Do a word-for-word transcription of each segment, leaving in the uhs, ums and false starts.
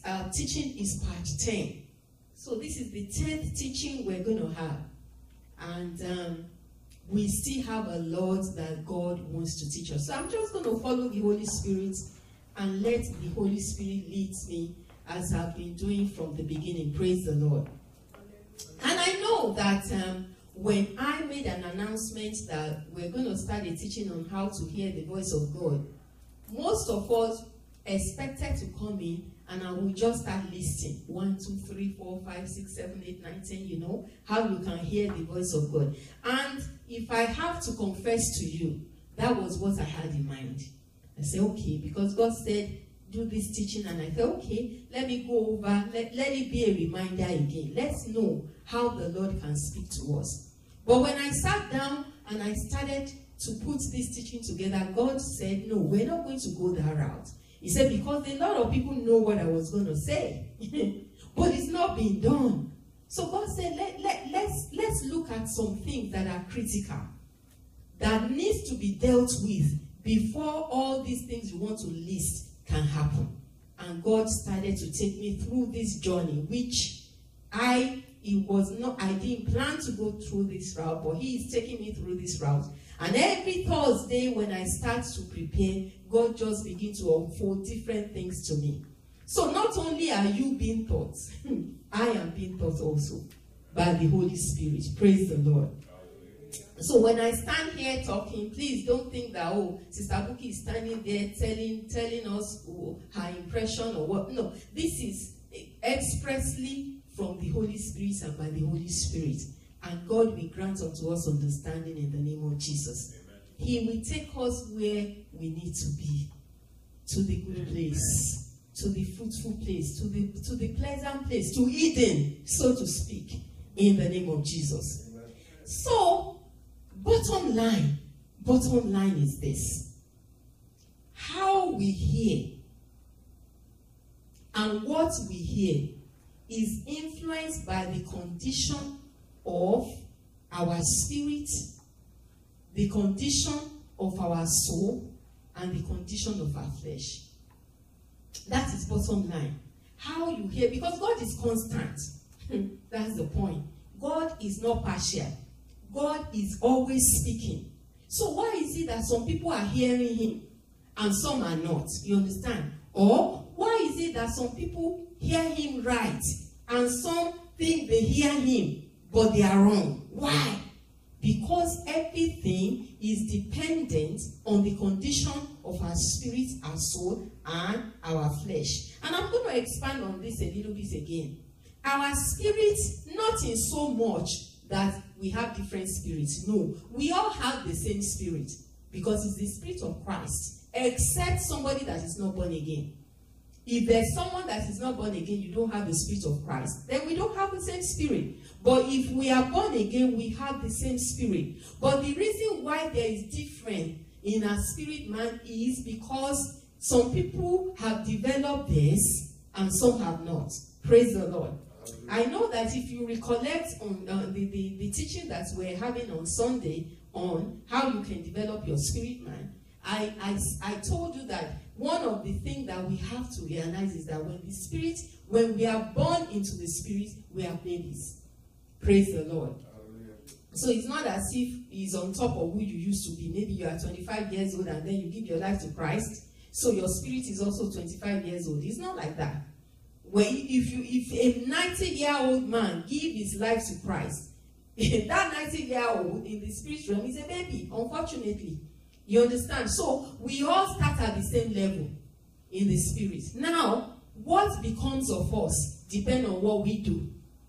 uh, teaching is part ten. So this is the tenth teaching we're going to have. And um, we still have a lot that God wants to teach us. So I'm just going to follow the Holy Spirit and let the Holy Spirit lead me as I've been doing from the beginning. Praise the Lord. And I know that um, when I made an announcement that we're going to start a teaching on how to hear the voice of God, most of us expected to come in and I will just start listing. One, two, three, four, five, six, seven, eight, nine, ten, you know, how you can hear the voice of God. And if I have to confess to you, that was what I had in mind. I said, okay, because God said, do this teaching, and I thought, okay, let me go over, let, let it be a reminder again. Let's know how the Lord can speak to us. But when I sat down and I started to put this teaching together, God said, no, we're not going to go that route. He said, because a lot of people know what I was going to say, but it's not been done. So God said, let, let, let's, let's look at some things that are critical, that needs to be dealt with before all these things you want to list can happen. And God started to take me through this journey, which I, it was not, I didn't plan to go through this route, but He is taking me through this route. And every Thursday when I start to prepare, God just begins to unfold different things to me. So not only are you being taught, I am being taught also by the Holy Spirit. Praise the Lord. So when I stand here talking, please don't think that, oh, Sister Buki is standing there telling, telling us oh, her impression or what. No, this is expressly from the Holy Spirit and by the Holy Spirit. And God will grant unto us understanding in the name of Jesus. Amen. He will take us where we need to be, to the good place, to the fruitful place, to the, to the pleasant place, to Eden, so to speak, in the name of Jesus. Amen. So, bottom line, bottom line is this. How we hear and what we hear is influenced by the condition of our spirit, the condition of our soul, and the condition of our flesh. That is bottom line. How you hear, because God is constant. That's the point. God is not partial. God is always speaking. So why is it that some people are hearing Him and some are not? You understand? Or why is it that some people hear Him right and some think they hear Him but they are wrong? Why? Because everything is dependent on the condition of our spirit, our soul, and our flesh. And I'm going to expand on this a little bit again. Our spirit, not in so much that we have different spirits. No, we all have the same spirit because it's the Spirit of Christ, except somebody that is not born again. If there's someone that is not born again, you don't have the Spirit of Christ, then we don't have the same spirit. But if we are born again, we have the same spirit. But the reason why there is difference in our spirit man is because some people have developed this and some have not. Praise the Lord. I know that if you recollect on uh, the, the, the teaching that we're having on Sunday on how you can develop your spirit man, I, I, I told you that one of the things that we have to realize is that when the spirit, when we are born into the spirit, we are babies. Praise the Lord. Hallelujah. So it's not as if he's on top of who you used to be. Maybe you are twenty-five years old and then you give your life to Christ. So your spirit is also twenty-five years old. It's not like that. When if you if a ninety-year-old man give his life to Christ, that ninety-year-old in the spirit realm is a baby, unfortunately. You understand? So we all start at the same level in the spirit. Now, what becomes of us depends on what we do.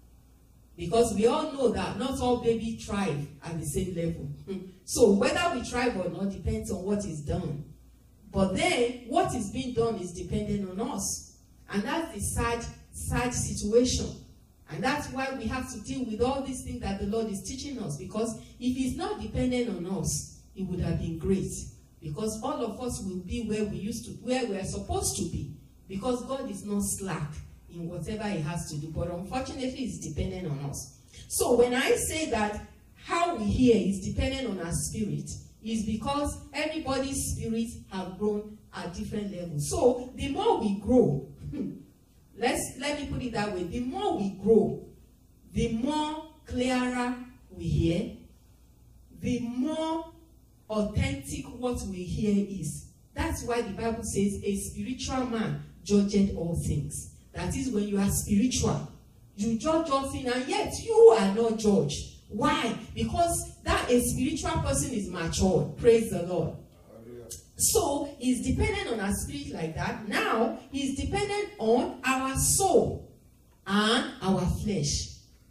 Because we all know that not all babies thrive at the same level. So whether we thrive or not depends on what is done. But then, what is being done is dependent on us. And that's the sad, sad situation. And that's why we have to deal with all these things that the Lord is teaching us. Because if it's not dependent on us, it would have been great. Because all of us will be where we used to, where we are supposed to be. Because God is not slack in whatever He has to do. But unfortunately, it's dependent on us. So when I say that how we hear is dependent on our spirit, is because everybody's spirit have grown at different levels. So the more we grow, let's let me put it that way. The more we grow, the more clearer we hear, the more authentic what we hear is. That's why the Bible says a spiritual man judgeth all things. That is, when you are spiritual, you judge all things, and yet you are not judged. Why? Because that a spiritual person is mature. Praise the Lord. So he's dependent on our spirit like that. Now he's dependent on our soul and our flesh.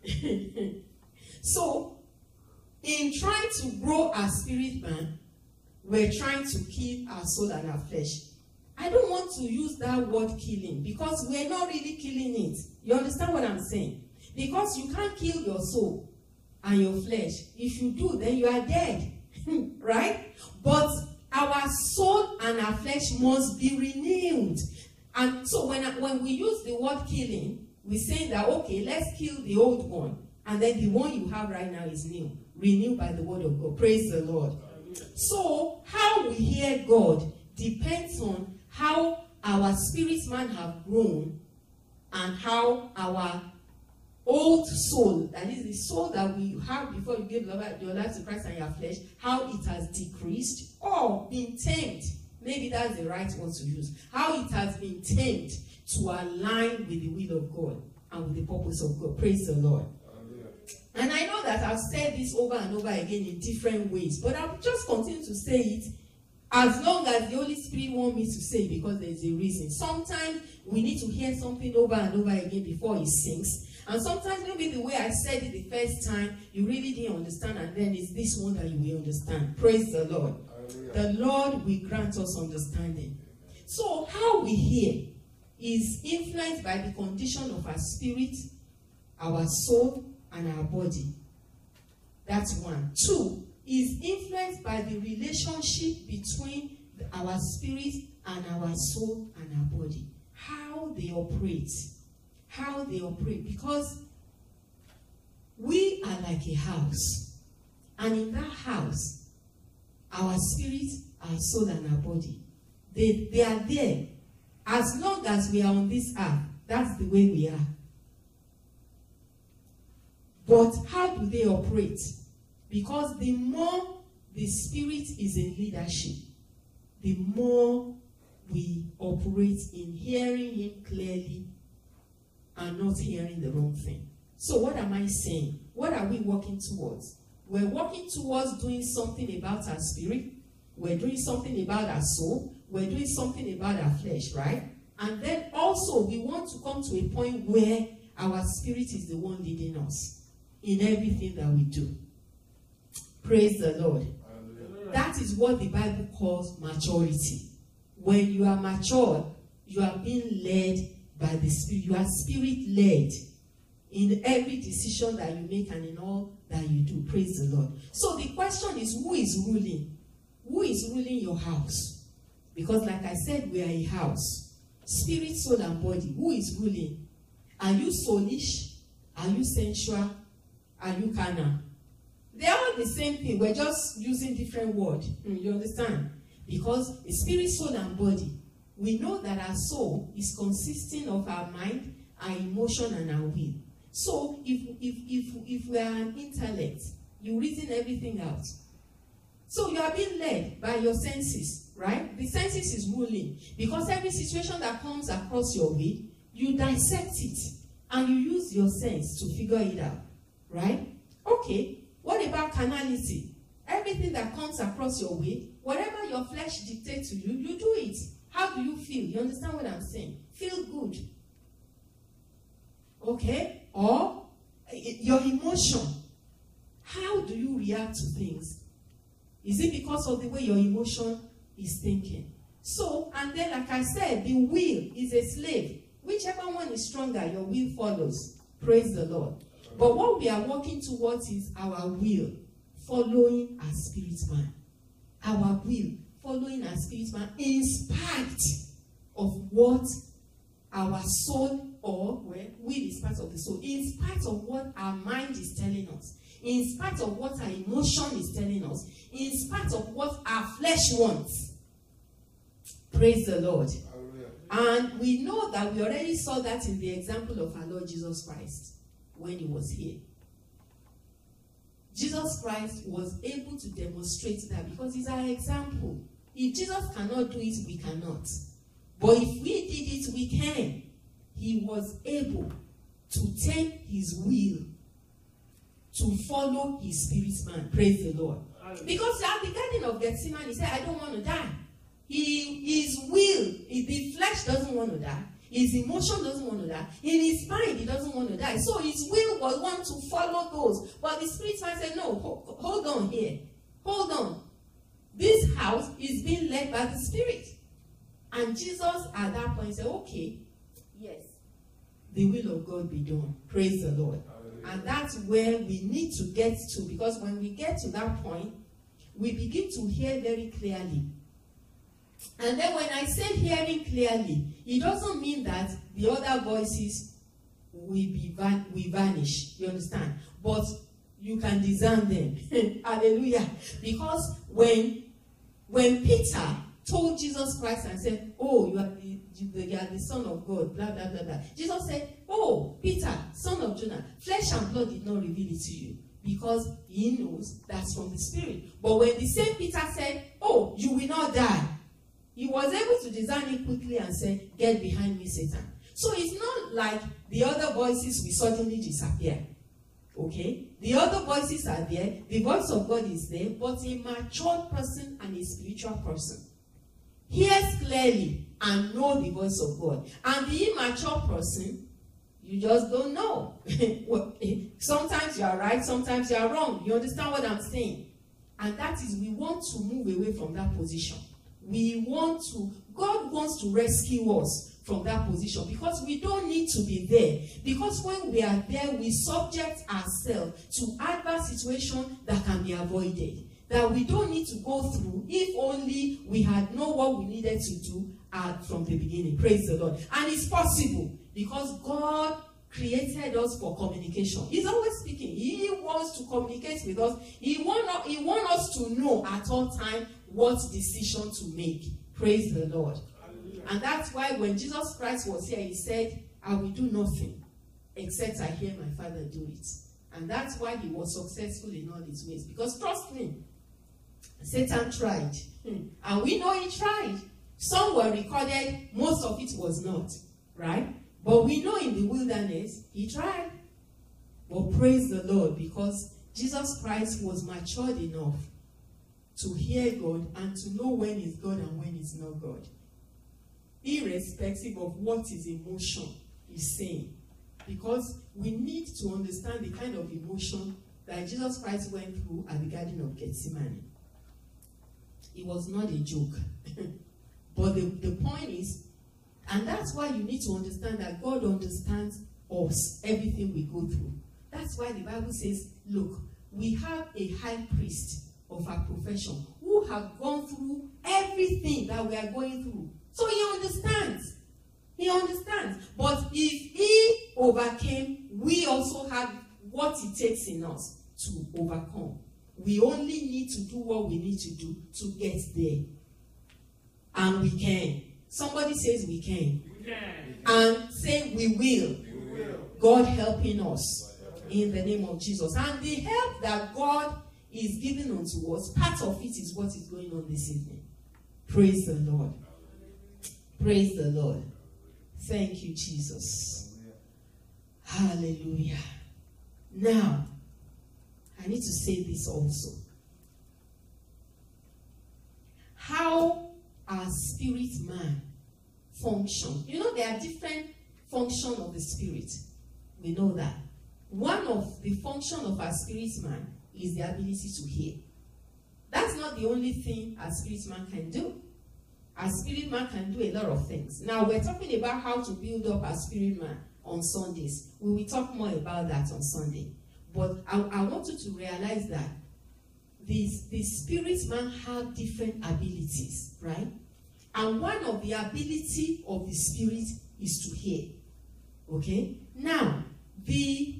So in trying to grow our spirit man, we're trying to kill our soul and our flesh. I don't want to use that word killing, because we're not really killing it. You understand what I'm saying? Because you can't kill your soul and your flesh. If you do, then you are dead. Right? But our soul and our flesh must be renewed. And so when, when we use the word killing, we're saying that, okay, let's kill the old one. And then the one you have right now is new. Renewed by the word of God. Praise the Lord. So how we hear God depends on how our spirit man have grown and how our old soul, that is the soul that we have before you gave your life to Christ and your flesh, how it has decreased or been tamed. Maybe that's the right word to use. How it has been tamed to align with the will of God and with the purpose of God. Praise the Lord. And I know that I've said this over and over again in different ways, but I'll just continue to say it as long as the Holy Spirit wants me to say it, because there's a reason. Sometimes we need to hear something over and over again before it sinks. And sometimes maybe the way I said it the first time, you really didn't understand, and then it's this one that you will understand. Praise the Lord. Hallelujah. The Lord will grant us understanding. So how we hear is influenced by the condition of our spirit, our soul, and our body. That's one. Two, is influenced by the relationship between our spirit and our soul and our body. How they operate. How they operate. Because we are like a house. And in that house, our spirit, our soul, and our body, they, they are there. As long as we are on this earth, that's the way we are. But how do they operate? Because the more the spirit is in leadership, the more we operate in hearing him clearly and not hearing the wrong thing. So what am I saying? What are we working towards? We're working towards doing something about our spirit. We're doing something about our soul. We're doing something about our flesh, right? And then also we want to come to a point where our spirit is the one leading us in everything that we do. Praise the Lord. Hallelujah. That is what the Bible calls maturity. When you are mature, you are being led by the Spirit. You are spirit-led in every decision that you make and in all that you do. Praise the Lord. So the question is, who is ruling? Who is ruling your house? Because like I said, we are a house. Spirit, soul, and body. Who is ruling? Are you soulish? Are you sensual? Are you carnal? They are all the same thing. We're just using different words. You understand? Because the spirit, soul, and body, we know that our soul is consisting of our mind, our emotion, and our will. So if, if, if, if we are an intellect, you reason everything out. So you are being led by your senses, right? The senses is ruling. Because every situation that comes across your way, you dissect it. And you use your sense to figure it out, right? Okay. What about carnality? Everything that comes across your way, whatever your flesh dictates to you, you do it. How do you feel? You understand what I'm saying? Feel good. Okay? Or your emotion. How do you react to things? Is it because of the way your emotion is thinking? So, and then like I said, the will is a slave. Whichever one is stronger, your will follows. Praise the Lord. But what we are working towards is our will following our spirit man. Our will following our spirit man in spite of what our soul, or well, will is part of the soul, in spite of what our mind is telling us, in spite of what our emotion is telling us, in spite of what our flesh wants. Praise the Lord. And we know that we already saw that in the example of our Lord Jesus Christ when he was here. Jesus Christ was able to demonstrate that because he's our example. If Jesus cannot do it, we cannot. But if we did it, we can. He was able to turn his will to follow his spirit man. Praise the Lord. Because at the Garden of Gethsemane, he said, I don't want to die. He, his will, the flesh doesn't want to die. His emotion doesn't want to die. In his mind, he doesn't want to die. So his will was one to follow those. But the spirit man said, no, hold, hold on here. Hold on. This house is being led by the spirit. And Jesus at that point said, okay, yes, the will of God be done. Praise the Lord. Hallelujah. And that's where we need to get to. Because when we get to that point, we begin to hear very clearly. And then when I say hearing clearly, it doesn't mean that the other voices will be van will vanish. You understand? But you can discern them. Hallelujah. Because when when Peter told Jesus Christ and said, oh, you are the, you are the Son of God, blah, blah, blah, blah. Jesus said, oh, Peter, son of Jonah, flesh and blood did not reveal it to you. Because he knows that's from the Spirit. But when the same Peter said, oh, you will not die, he was able to discern it quickly and say, get behind me, Satan. So it's not like the other voices will suddenly disappear. Okay? The other voices are there. The voice of God is there. But a mature person and a spiritual person hears clearly and know the voice of God. And the immature person, you just don't know. Sometimes you are right, sometimes you are wrong. You understand what I'm saying? And that is, we want to move away from that position. We want to, God wants to rescue us from that position because we don't need to be there. Because when we are there, we subject ourselves to adverse situations that can be avoided. That we don't need to go through if only we had known what we needed to do uh, from the beginning. Praise the Lord. And it's possible because God created us for communication. He's always speaking. He wants to communicate with us. He wants he want us to know at all times what decision to make. Praise the Lord. Hallelujah. And that's why when Jesus Christ was here, he said, I will do nothing except I hear my Father do it. And that's why he was successful in all his ways. Because trust me, Satan tried. And we know he tried. Some were recorded, most of it was not. Right? But we know in the wilderness, he tried. But praise the Lord, because Jesus Christ was matured enough to hear God and to know when he's God and when he's not God. Irrespective of what his emotion is saying. Because we need to understand the kind of emotion that Jesus Christ went through at the Garden of Gethsemane. It was not a joke. But the, the point is, and that's why you need to understand that God understands us, everything we go through. That's why the Bible says, look, we have a high priest of our profession who have gone through everything that we are going through. So he understands. He understands. But if he overcame, we also have what it takes in us to overcome. We only need to do what we need to do to get there. And we can. Somebody says we can. We can. And say we will. We will. God helping us in the name of Jesus. And the help that God is giving unto us, part of it is what is going on this evening. Praise the Lord. Praise the Lord. Thank you, Jesus. Hallelujah. Now, I need to say this also. How our spirit man function. You know, there are different functions of the spirit. We know that. One of the function of our spirit man is the ability to hear. That's not the only thing our spirit man can do. Our spirit man can do a lot of things. Now, we're talking about how to build up our spirit man on Sundays. We will talk more about that on Sunday. But I, I want you to realize that this, the spirit man have different abilities, right? And one of the ability of the spirit is to hear. Okay? Now, the,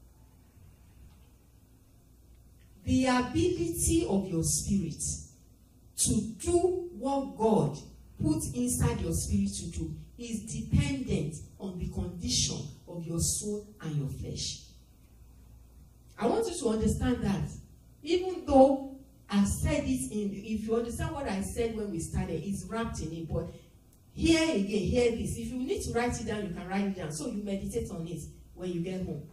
the ability of your spirit to do what God put inside your spirit to do is dependent on the condition of your soul and your flesh. I want you to understand that. Even though I've said it in, if you understand what I said when we started, it's wrapped in it. But here again, hear this. If you need to write it down, you can write it down. So you meditate on it when you get home.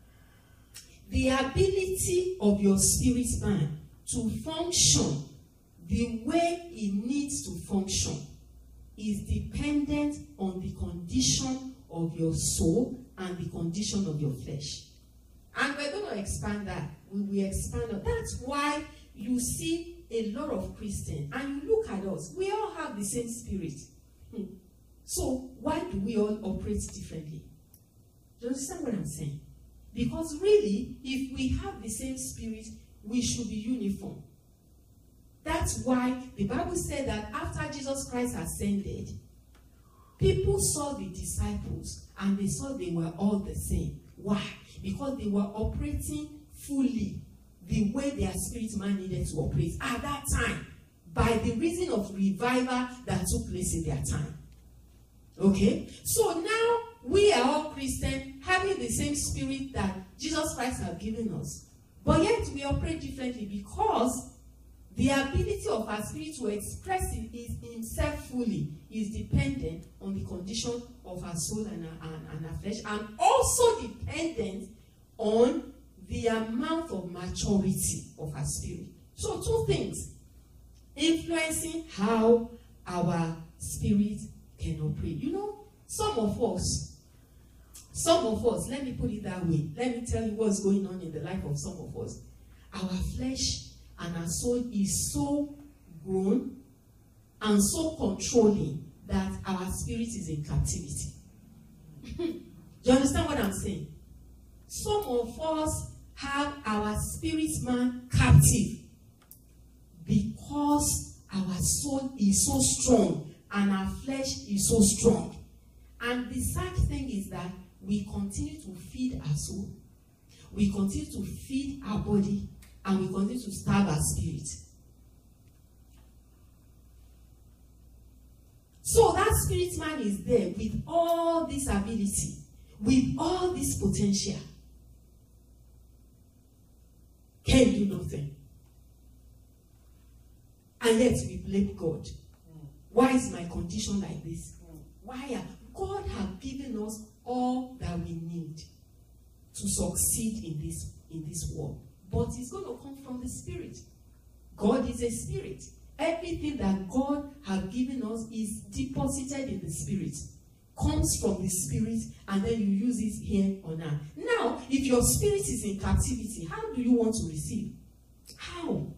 The ability of your spirit man to function the way it needs to function is dependent on the condition of your soul and the condition of your flesh. And we're going to expand that. We will expand on. That's why you see a lot of Christians, and you look at us, we all have the same spirit. Hmm. So why do we all operate differently? Do you understand what I'm saying? Because really, if we have the same spirit, we should be uniform. That's why the Bible said that after Jesus Christ ascended, people saw the disciples and they saw they were all the same. Why? Because they were operating fully the way their spirit man needed to operate at that time, by the reason of revival that took place in their time. Okay? So now we are all Christians, having the same spirit that Jesus Christ has given us. But yet we operate differently because the ability of our spirit to express it is himself fully is dependent on the condition of our soul and our, and, and our flesh, and also dependent on the amount of maturity of our spirit. So two things influencing how our spirit can operate. You know, some of us, some of us, let me put it that way. Let me tell you what's going on in the life of some of us. Our flesh and our soul is so grown and so controlling that our spirit is in captivity. Do you understand what I'm saying? Some of us have our spirit man captive because our soul is so strong and our flesh is so strong. And the sad thing is that we continue to feed our soul, we continue to feed our body, and we continue to starve our spirit. So that spirit man is there with all this ability, with all this potential, can do nothing. And yet we blame God. Why is my condition like this? Why are, God has given us all that we need to succeed in this, in this world. But it's going to come from the Spirit. God is a spirit. Everything that God has given us is deposited in the Spirit. Comes from the Spirit, and then you use it here on earth. Now, if your spirit is in captivity, how do you want to receive? How?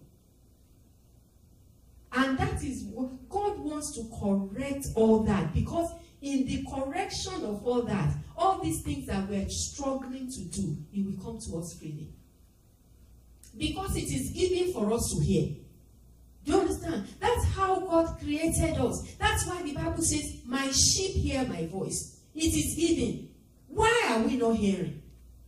And that is what God wants to correct all that, because in the correction of all that, all these things that we're struggling to do, it will come to us freely. Because it is given for us to hear. Do you understand? That's how God created us. That's why the Bible says, my sheep hear my voice. It is given. Why are we not hearing?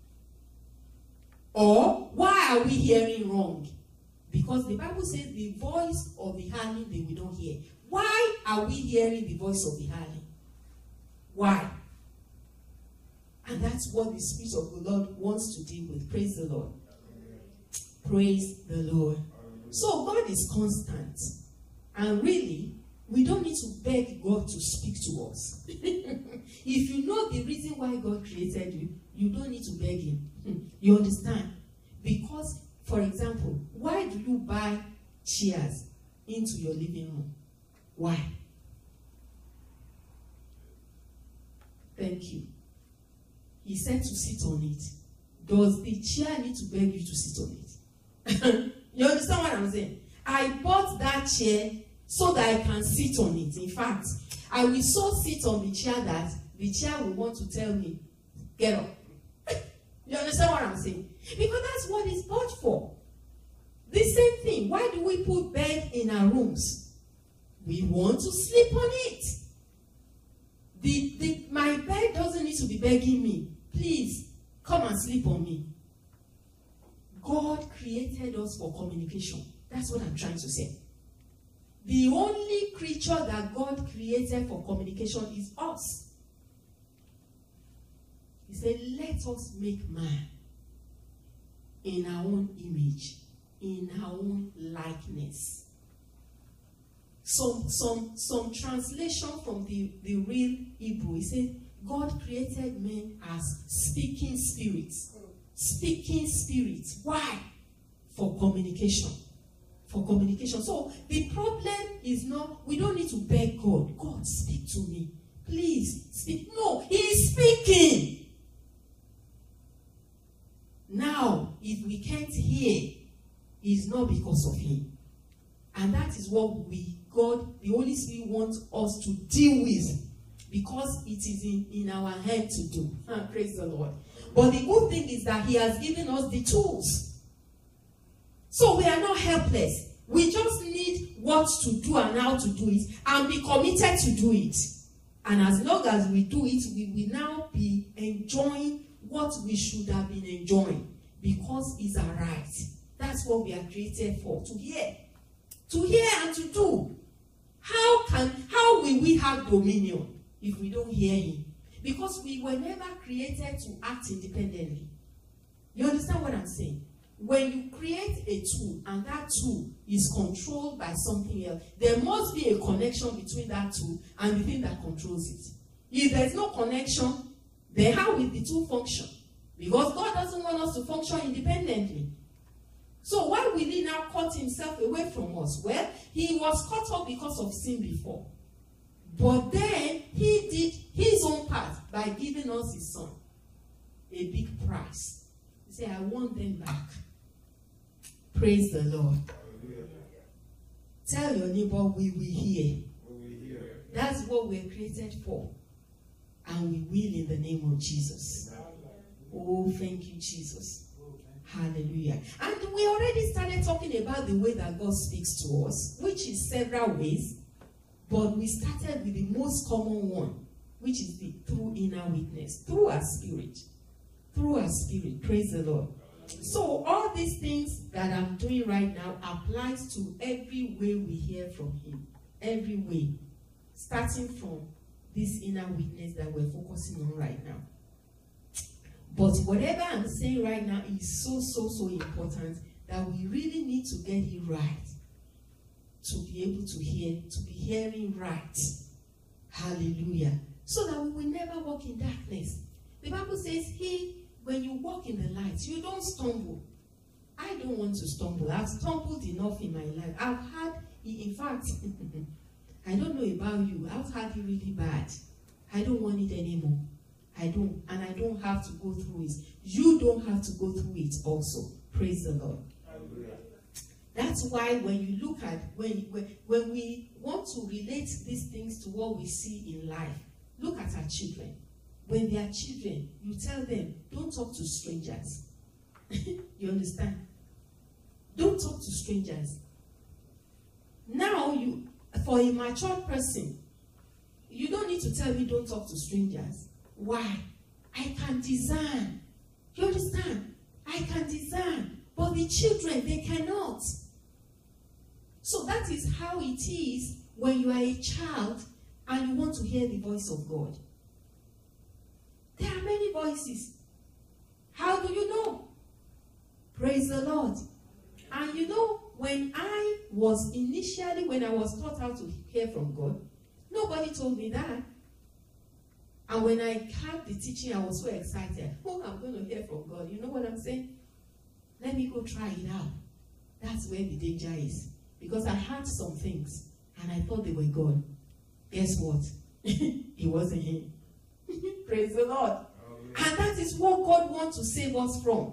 Or why are we hearing wrong? Because the Bible says the voice of the hireling they will not hear. Why are we hearing the voice of the hireling? Why? And that's what the Spirit of the Lord wants to deal with. Praise the Lord. Praise the Lord. So God is constant. And really, we don't need to beg God to speak to us. If you know the reason why God created you, you don't need to beg him. You understand? Because, for example, why do you buy chairs into your living room? Why? Thank you. He said to sit on it. Does the chair need to beg you to sit on it? You understand what I'm saying? I bought that chair so that I can sit on it. In fact, I will so sit on the chair that the chair will want to tell me, get up. You understand what I'm saying? Because that's what it's bought for. The same thing. Why do we put bed in our rooms? We want to sleep on it. The, the, my bed doesn't need to be begging me, please, come and sleep on me. God created us for communication. That's what I'm trying to say. the only creature that God created for communication is us. He said, let us make man in our own image, in our own likeness. Some, some, some translation from the, the real Hebrew, he said, God created men as speaking spirits. Speaking spirits. Why? For communication. For communication. So the problem is not, we don't need to beg God. God, speak to me. Please, speak. No, He is speaking. Now, if we can't hear, it's not because of Him. And that is what we, God, the Holy Spirit wants us to deal with. Because it is in, in our hand to do. Ah, praise the Lord. But the good thing is that He has given us the tools. So we are not helpless. We just need what to do and how to do it. And be committed to do it. And as long as we do it, we will now be enjoying what we should have been enjoying. Because it's our right. That's what we are created for. To hear. To hear and to do. How can, how will we have dominion if we don't hear Him? Because we were never created to act independently. You understand what I'm saying? When you create a tool and that tool is controlled by something else, there must be a connection between that tool and the thing that controls it. If there's no connection, then how will the tool function? Because God doesn't want us to function independently. So why will He now cut Himself away from us? Well, He was cut off because of sin before. But then He did His own part by giving us His Son. A big price. He said, I want them back. Praise the Lord. Hallelujah. Tell your neighbor, we will hear. We will hear. That's what we're created for. And we will in the name of Jesus. Amen. Oh, thank you, Jesus. Hallelujah. And we already started talking about the way that God speaks to us, which is several ways. But we started with the most common one, which is the through inner witness, through our spirit. Through our spirit. Praise the Lord. So all these things that I'm doing right now applies to every way we hear from Him. Every way. Starting from this inner witness that we're focusing on right now. But whatever I'm saying right now is so, so, so important that we really need to get it right. To be able to hear, to be hearing right. Hallelujah. So that we will never walk in darkness. The Bible says, He, when you walk in the light, you don't stumble. I don't want to stumble. I've stumbled enough in my life. I've had, in fact, I don't know about you, I've had it really bad. I don't want it anymore. I don't, and I don't have to go through it. You don't have to go through it also. Praise the Lord. Hallelujah. That's why when you look at, when, when, when we want to relate these things to what we see in life, look at our children. When they are children, you tell them, don't talk to strangers. You understand? Don't talk to strangers. Now, you, for a mature person, you don't need to tell me don't talk to strangers. Why? I can discern. You understand? I can discern. But the children, they cannot. So that is how it is when you are a child and you want to hear the voice of God. There are many voices. How do you know? Praise the Lord. And you know, when I was initially, when I was taught how to hear from God, nobody told me that. And when I had the teaching, I was so excited. Oh, I'm going to hear from God. You know what I'm saying? Let me go try it out. That's where the danger is. Because I heard some things, and I thought they were God. Guess what? It wasn't Him. Praise the Lord. Amen. And that is what God wants to save us from.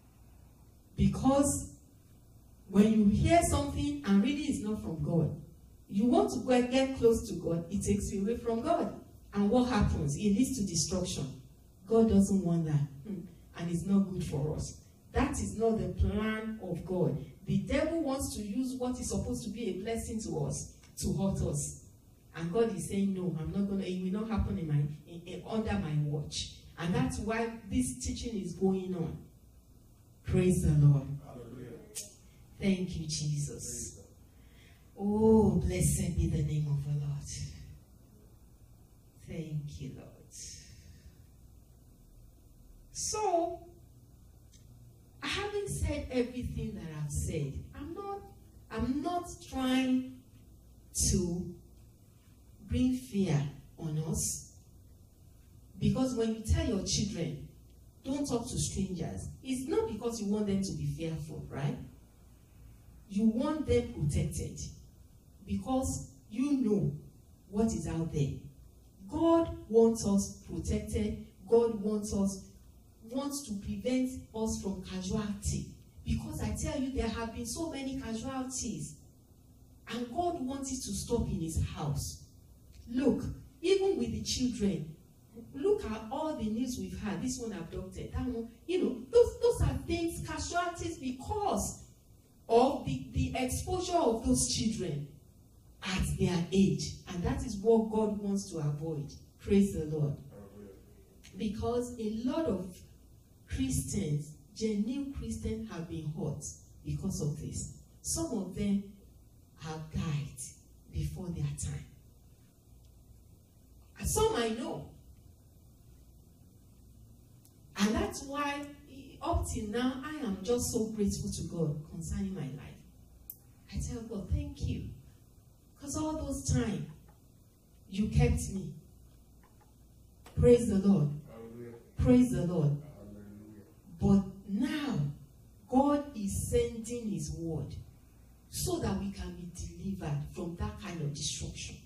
Because when you hear something and really it's not from God, you want to go and get close to God, it takes you away from God. And what happens? It leads to destruction. God doesn't want that. And it's not good for us. That is not the plan of God. The devil wants to use what is supposed to be a blessing to us to hurt us. And God is saying, no, I'm not going to, it will not happen in my, in, in, under my watch. And that's why this teaching is going on. Praise the Lord. Hallelujah. Thank you, Jesus. Oh, blessed be the name of the Lord. Thank you, Lord. So, having said everything that I've said, I'm not, I'm not trying to bring fear on us. Because when you tell your children, don't talk to strangers, it's not because you want them to be fearful, right? You want them protected. Because you know what is out there. God wants us protected. God wants us, wants to prevent us from casualty. Because I tell you, there have been so many casualties. And God wants it to stop in his house. Look, even with the children, look at all the news we've had. This one abducted, that one, you know, those, those are things, casualties, because of the, the exposure of those children at their age. And that is what God wants to avoid. Praise the Lord. Because a lot of Christians, genuine Christians, have been hurt because of this. Some of them have died before their time. And some I know. And that's why, up till now, I am just so grateful to God concerning my life. I tell God, thank you. Because all those times, you kept me. Praise the Lord. Hallelujah. Praise the Lord. Hallelujah. But now, God is sending his word so that we can be delivered from that kind of destruction.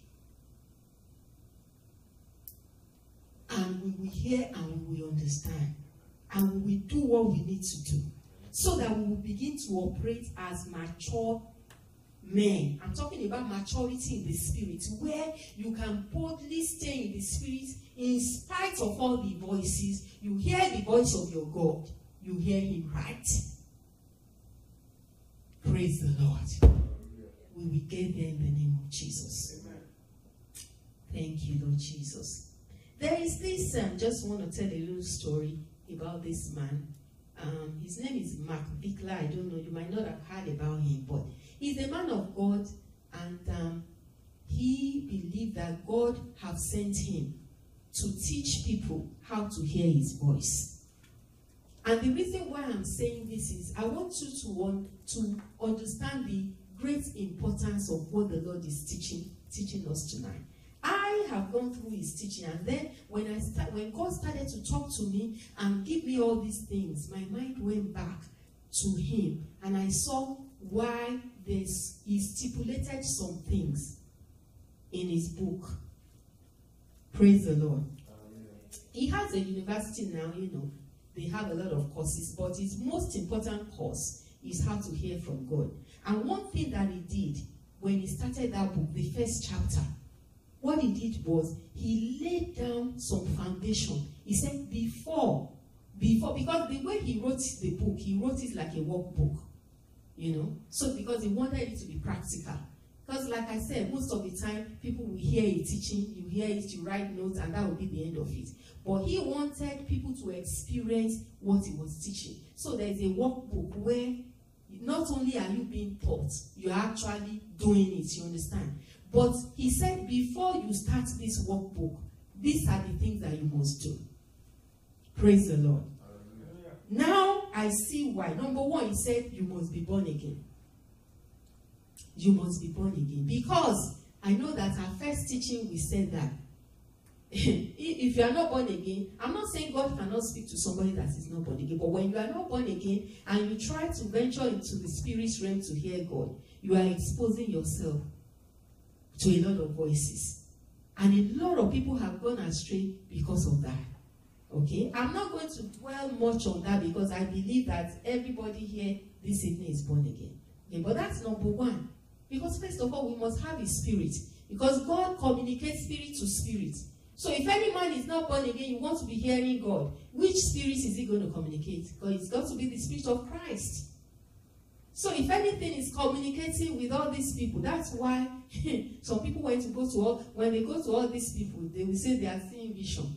And we will hear and we will understand. And we will do what we need to do. So that we will begin to operate as mature men. I'm talking about maturity in the spirit, where you can boldly stay in the spirit in spite of all the voices. You hear the voice of your God. You hear him right. Praise the Lord. We will get there in the name of Jesus. Amen. Thank you, Lord Jesus. There is this, I um, just want to tell a little story about this man. Um, his name is Mark Bickler. I don't know, you might not have heard about him, but he's a man of God, and um, he believed that God have sent him to teach people how to hear his voice. And the reason why I'm saying this is I want you to, want to understand the great importance of what the Lord is teaching, teaching us tonight. I have gone through his teaching, and then when I start, when God started to talk to me and give me all these things, my mind went back to him, and I saw why this, he stipulated some things in his book. Praise the Lord. He has a university now, you know, they have a lot of courses, but his most important course is how to hear from God. And one thing that he did when he started that book, the first chapter, what he did was he laid down some foundation. He said before, before, because the way he wrote the book, he wrote it like a workbook, you know. So because he wanted it to be practical. Because like I said, most of the time, people will hear a teaching, you hear it, you write notes, and that will be the end of it. But he wanted people to experience what he was teaching. So there is a workbook where not only are you being taught, you're actually doing it, you understand? But he said, before you start this workbook, these are the things that you must do. Praise the Lord. Hallelujah. Now I see why. Number one, he said, you must be born again. You must be born again. Because I know that our first teaching, we said that if you are not born again, I'm not saying God cannot speak to somebody that is not born again, but when you are not born again and you try to venture into the spirit realm to hear God, you are exposing yourself to a lot of voices. And a lot of people have gone astray because of that. Okay? I'm not going to dwell much on that because I believe that everybody here this evening is born again. Okay? But that's number one. Because first of all, we must have his spirit. Because God communicates spirit to spirit. So if any man is not born again, you want to be hearing God, which spirit is he going to communicate? Because it's got to be the spirit of Christ. So if anything is communicating with all these people, that's why some people want to go to all, when they go to all these people, they will say they are seeing vision.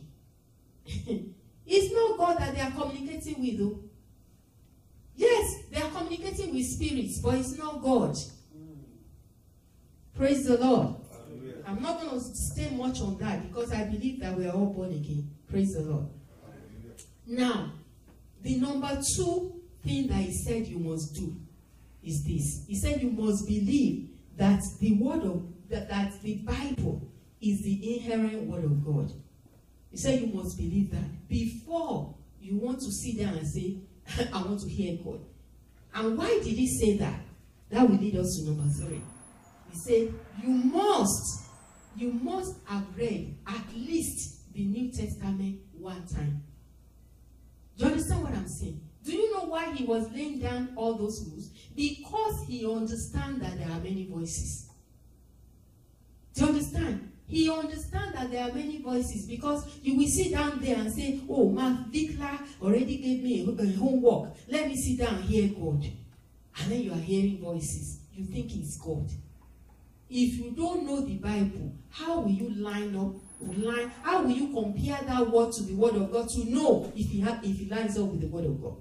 It's not God that they are communicating with, though. Yes, they are communicating with spirits, but it's not God. Praise the Lord. Hallelujah. I'm not going to stay much on that because I believe that we are all born again. Praise the Lord. Hallelujah. Now, the number two thing that he said you must do is this. He said you must believe that the word of that, that the Bible is the inherent word of God. He said you must believe that before you want to sit down and say, I want to hear God. And why did he say that? That will lead us to number three. He said, you must, you must have read at least the New Testament one time. Do you understand what I'm saying? Do you know why he was laying down all those rules? Because he understands that there are many voices. Do you understand? He understands that there are many voices because you will sit down there and say, oh, Mark Vickler already gave me a, a homework. Let me sit down and hear God. And then you are hearing voices. You think it's God. If you don't know the Bible, how will you line up? Line, how will you compare that word to the word of God to know if he, ha if he lines up with the word of God?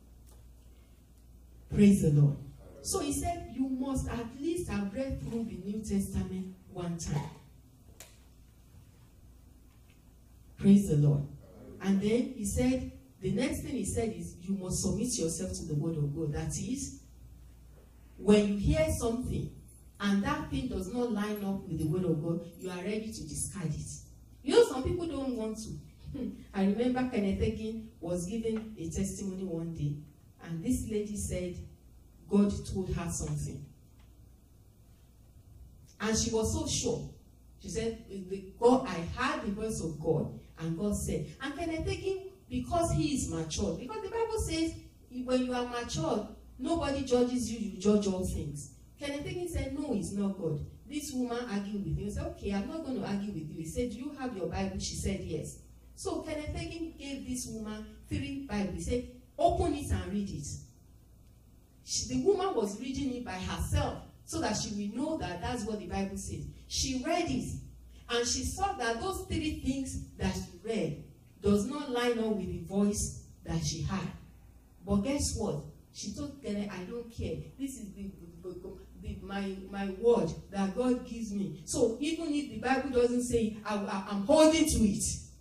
Praise the Lord. So he said, you must at least have read through the New Testament one time. Praise the Lord. And then he said, the next thing he said is, you must submit yourself to the word of God. That is, when you hear something, and that thing does not line up with the word of God, you are ready to discard it. You know, some people don't want to. I remember Kenneth Hagin was giving a testimony one day, and this lady said God told her something. And she was so sure. She said, God, I heard the voice of God, and God said, and Kenneth Hagin, because he is mature, because the Bible says, when you are mature, nobody judges you, you judge all things. Kenneth Hagin said, no, it's not God. This woman argued with him. He said, okay, I'm not going to argue with you. He said, do you have your Bible? She said, yes. So Kenneth Hagin gave this woman three Bibles. He said, open it and read it. She, the woman was reading it by herself so that she will know that that's what the Bible says. She read it, and she saw that those three things that she read does not line up with the voice that she had. But guess what? She told Kenneth, I don't care. This is the, the, the, my, my word that God gives me. So even if the Bible doesn't say it, I, I, I'm holding to it.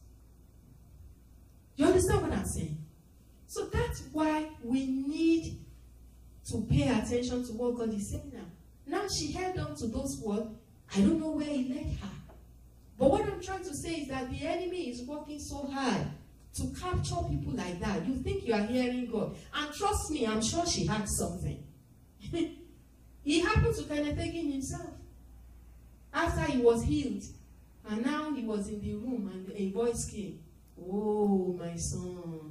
You understand what I'm saying? So that's why we need to pay attention to what God is saying now. Now she held on to those words. I don't know where he led her. But what I'm trying to say is that the enemy is working so hard to capture people like that. You think you are hearing God. And trust me, I'm sure she had something. It happened to Kenneth Hagin himself. After he was healed, and now he was in the room, and a voice came. Oh, my son.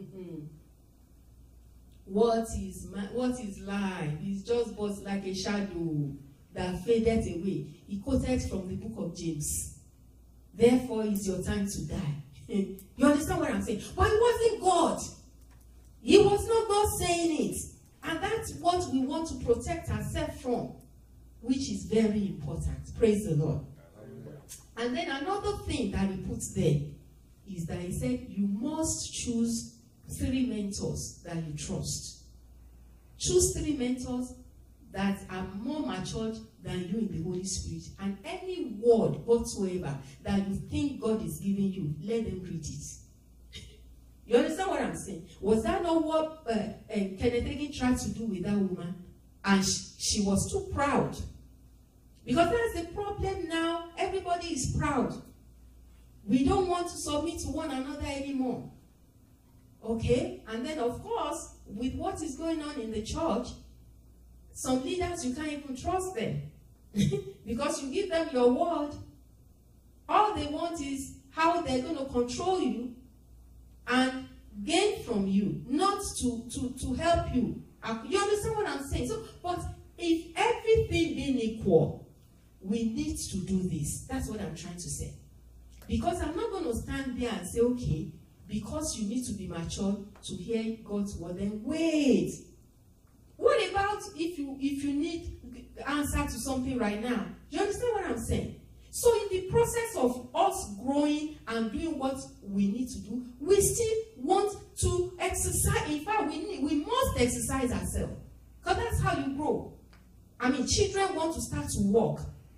What is my, what is life? It's just but like a shadow that faded away. He quoted from the book of James. Therefore, it's your time to die. You understand what I'm saying? But it wasn't God. It was not God saying it. And that's what we want to protect ourselves from, which is very important. Praise the Lord. And then another thing that he puts there is that he said, you must choose three mentors that you trust. Choose three mentors that are more matured than you in the Holy Spirit. And any word whatsoever that you think God is giving you, let them read it. You understand what I'm saying? Was that not what uh, uh, Kenneth Hagin tried to do with that woman? And she, she was too proud. Because that's the problem now. Everybody is proud. We don't want to submit to one another anymore. Okay? And then, of course, with what is going on in the church, some leaders, you can't even trust them. Because you give them your word, all they want is how they're going to control you and gain from you, not to, to, to help you. You understand what I'm saying? So, but if everything being equal, we need to do this. That's what I'm trying to say. Because I'm not going to stand there and say, okay, because you need to be mature to hear God's word, then wait. What about if you if you need the answer to something right now? Do you understand what I'm saying? So in the process of us growing and doing what we need to do, we still want to exercise. In fact, we need, we must exercise ourselves. Because that's how you grow. I mean, children want to start to walk.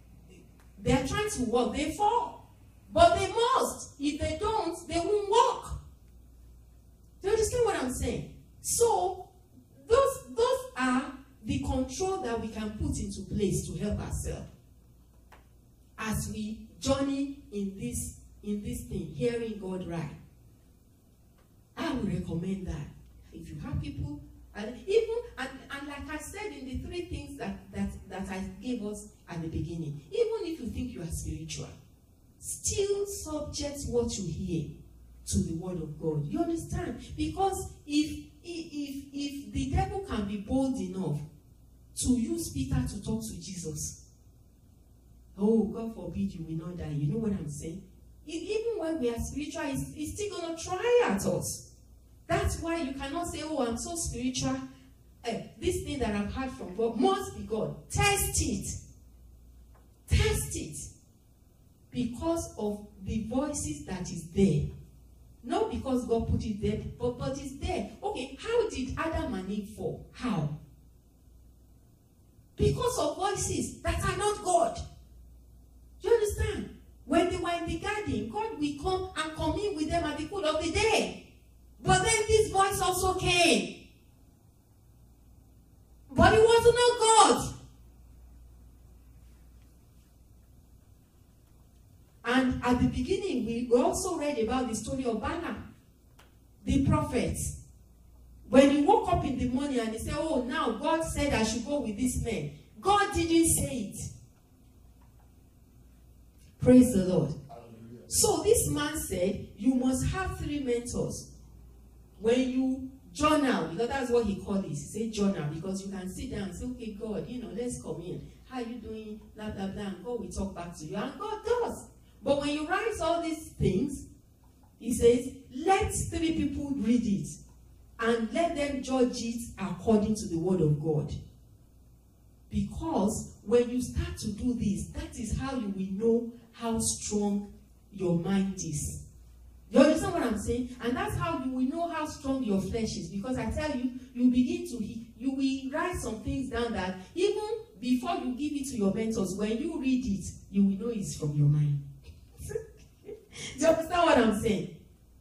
They are trying to walk, they fall. But they must. If they don't, they won't walk. Do you understand what I'm saying? So, those, those are the control that we can put into place to help ourselves as we journey in this, in this thing, hearing God right. I would recommend that. If you have people, and even, and, and like I said in the three things that, that, that I gave us at the beginning, even if you think you are spiritual, still subject what you hear to the word of God. You understand? Because if, if, if the devil can be bold enough to use Peter to talk to Jesus, oh, God forbid you will not die. You know what I'm saying? Even when we are spiritual, it's, it's still going to try at us. That's why you cannot say, oh, I'm so spiritual. Eh, this thing that I've heard from God must be God. Test it. Test it. Because of the voices that is there. Not because God put it there, but, but it's there. Okay, how did Adam and Eve fall? How? Because of voices that are not God. Do you understand? When they were in the garden, God will come and commune with them at the cool of the day. But then this voice also came. But it was not God. And at the beginning, we also read about the story of Balaam, the prophet. When he woke up in the morning and he said, oh, now God said I should go with this man. God didn't say it. Praise the Lord. Hallelujah. So this man said, you must have three mentors. When you journal, because that's what he called it. He said journal, because you can sit down and say, okay, God, you know, let's come in. How are you doing? Blah, blah, blah. And God will talk back to you. And God does. But when you write all these things, he says, let three people read it. And let them judge it according to the word of God. Because when you start to do this, that is how you will know how strong your mind is. You understand what I'm saying? And that's how you will know how strong your flesh is. Because I tell you, you begin to, you will write some things down that even before you give it to your mentors, when you read it, you will know it's from your mind. Do you understand what I'm saying?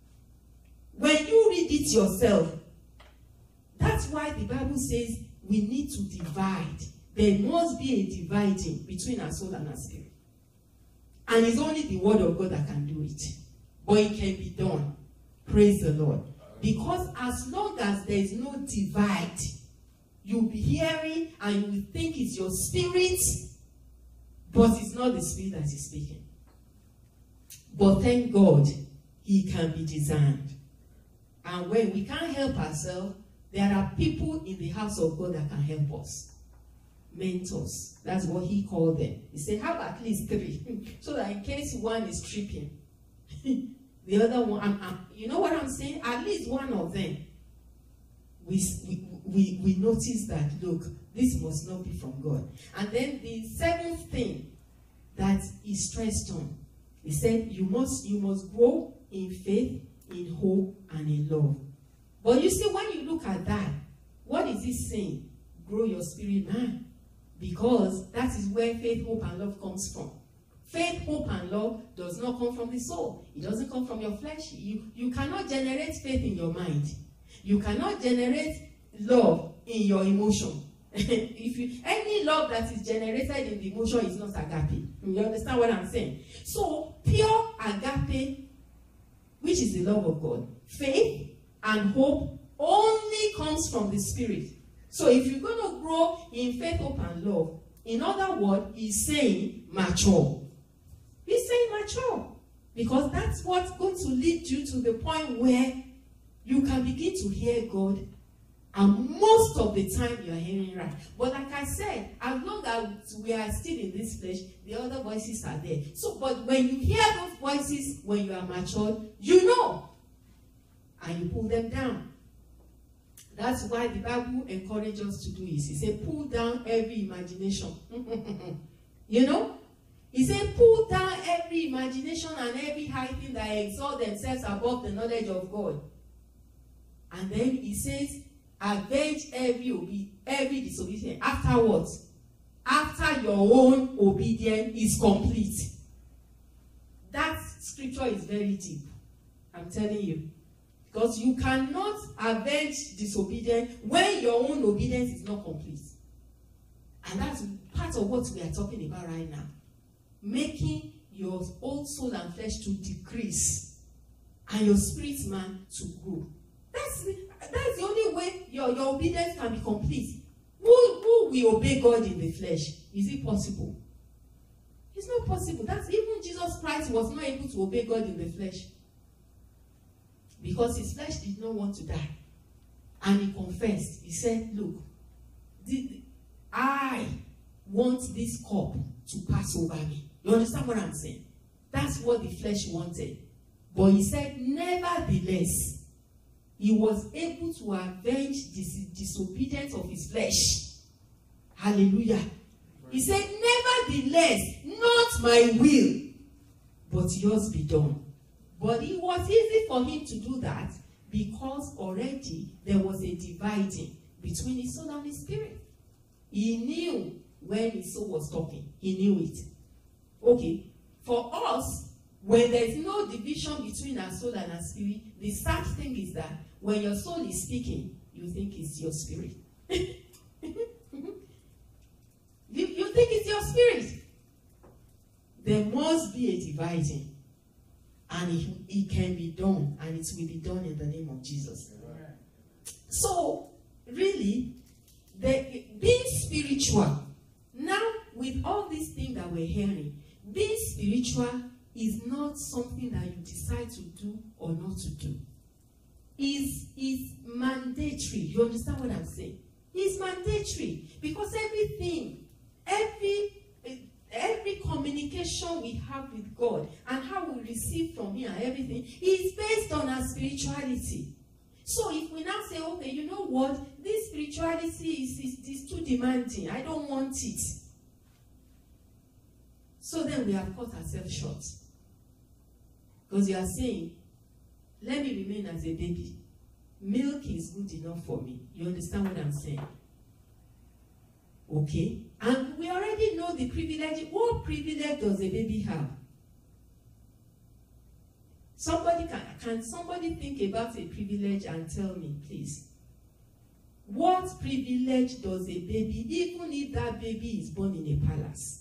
When you read it yourself, that's why the Bible says we need to divide. There must be a dividing between our soul and our spirit. And it's only the word of God that can do it. But it can be done. Praise the Lord. Because as long as there is no divide, you'll be hearing and you will think it's your spirit, but it's not the spirit that is speaking. But thank God, he can be discerned. And when we can't help ourselves, there are people in the house of God that can help us. Mentors. That's what he called them. He said, have at least three. So that in case one is tripping, the other one, I'm, I'm, you know what I'm saying? At least one of them, we, we, we, we notice that, look, this must not be from God. And then the seventh thing that he stressed on, he said, you must, you must grow in faith, in hope, and in love. But you see, when you look at that, what is he saying? Grow your spirit man. Because that is where faith, hope, and love comes from. Faith, hope, and love does not come from the soul. It doesn't come from your flesh. You, you cannot generate faith in your mind. You cannot generate love in your emotion. If you, any love that is generated in the emotion is not agape. You understand what I'm saying? So, pure agape, which is the love of God, faith and hope only comes from the Spirit. So if you're going to grow in faith, hope, and love, in other words, he's saying mature. He's saying mature. Because that's what's going to lead you to the point where you can begin to hear God, and most of the time you are hearing right. But like I said, as long as we are still in this flesh, the other voices are there. So, but when you hear those voices, when you are matured, you know. And you pull them down. That's why the Bible encourages us to do this. He said, pull down every imagination. You know? He said, pull down every imagination and every high thing that exalt themselves above the knowledge of God. And then he says, avenge every, every disobedience. Afterwards, after your own obedience is complete. That scripture is very deep. I'm telling you. Because you cannot avenge disobedience when your own obedience is not complete. And that's part of what we are talking about right now. Making your old soul and flesh to decrease and your spirit man to grow. That's, that's the only way your, your obedience can be complete. Who, who will obey God in the flesh? Is it possible? It's not possible. That's even Jesus Christ was not able to obey God in the flesh. Because his flesh did not want to die. And he confessed. He said, look, the, I want this cup to pass over me. You understand what I'm saying? That's what the flesh wanted. But he said, nevertheless, he was able to avenge this disobedience of his flesh. Hallelujah. He said, nevertheless, not my will, but yours be done. But it was easy for him to do that because already there was a dividing between his soul and his spirit. He knew when his soul was talking. He knew it. Okay. For us, when there is no division between our soul and our spirit, the sad thing is that when your soul is speaking, you think it's your spirit. you, you think it's your spirit. There must be a dividing. And it, it can be done. And it will be done in the name of Jesus. Amen. So, really, the, being spiritual, now with all these things that we're hearing, being spiritual is not something that you decide to do or not to do. Is is mandatory. You understand what I'm saying? It's mandatory because everything, every every communication we have with God and how we receive from Him and everything is based on our spirituality. So if we now say, okay, you know what, this spirituality is, is, is too demanding. I don't want it. So then we have cut ourselves short. Because you are saying, let me remain as a baby. Milk is good enough for me. You understand what I'm saying? Okay? And we already know the privilege. What privilege does a baby have? Somebody can, can somebody think about a privilege and tell me, please? What privilege does a baby, even if that baby is born in a palace?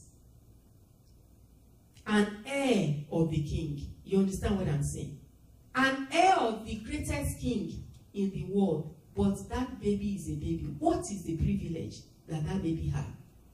An heir of the king. You understand what I'm saying? An heir of the greatest king in the world, but that baby is a baby. What is the privilege that that baby has?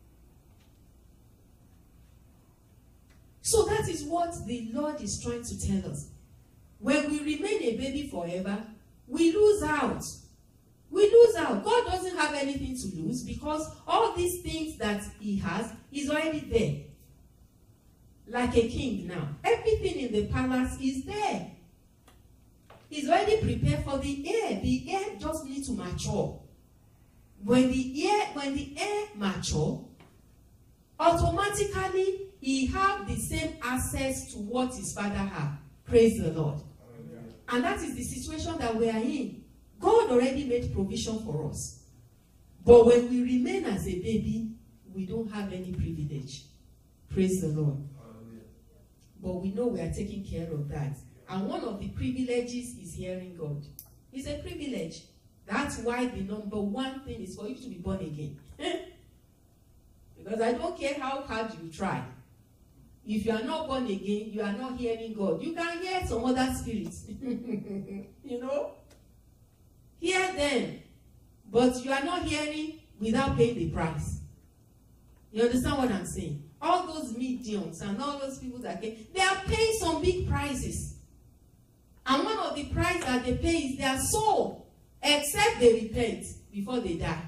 So that is what the Lord is trying to tell us. When we remain a baby forever, we lose out. We lose out. God doesn't have anything to lose because all these things that He has is already there. Like a king now. Everything in the palace is there. He's already prepared for the heir. The heir just needs to mature. When the heir, when the heir mature, automatically he have the same access to what his father had. Praise the Lord. Amen. And that is the situation that we are in. God already made provision for us. But when we remain as a baby, we don't have any privilege. Praise the Lord. Amen. But we know we are taking care of that. And one of the privileges is hearing God. It's a privilege. That's why the number one thing is for you to be born again. Because I don't care how hard you try. If you are not born again, you are not hearing God. You can hear some other spirits. You know? Hear them. But you are not hearing without paying the price. You understand what I'm saying? All those mediums and all those people that came, they are paying some big prices. And one of the prices that they pay is their soul. Except they repent before they die.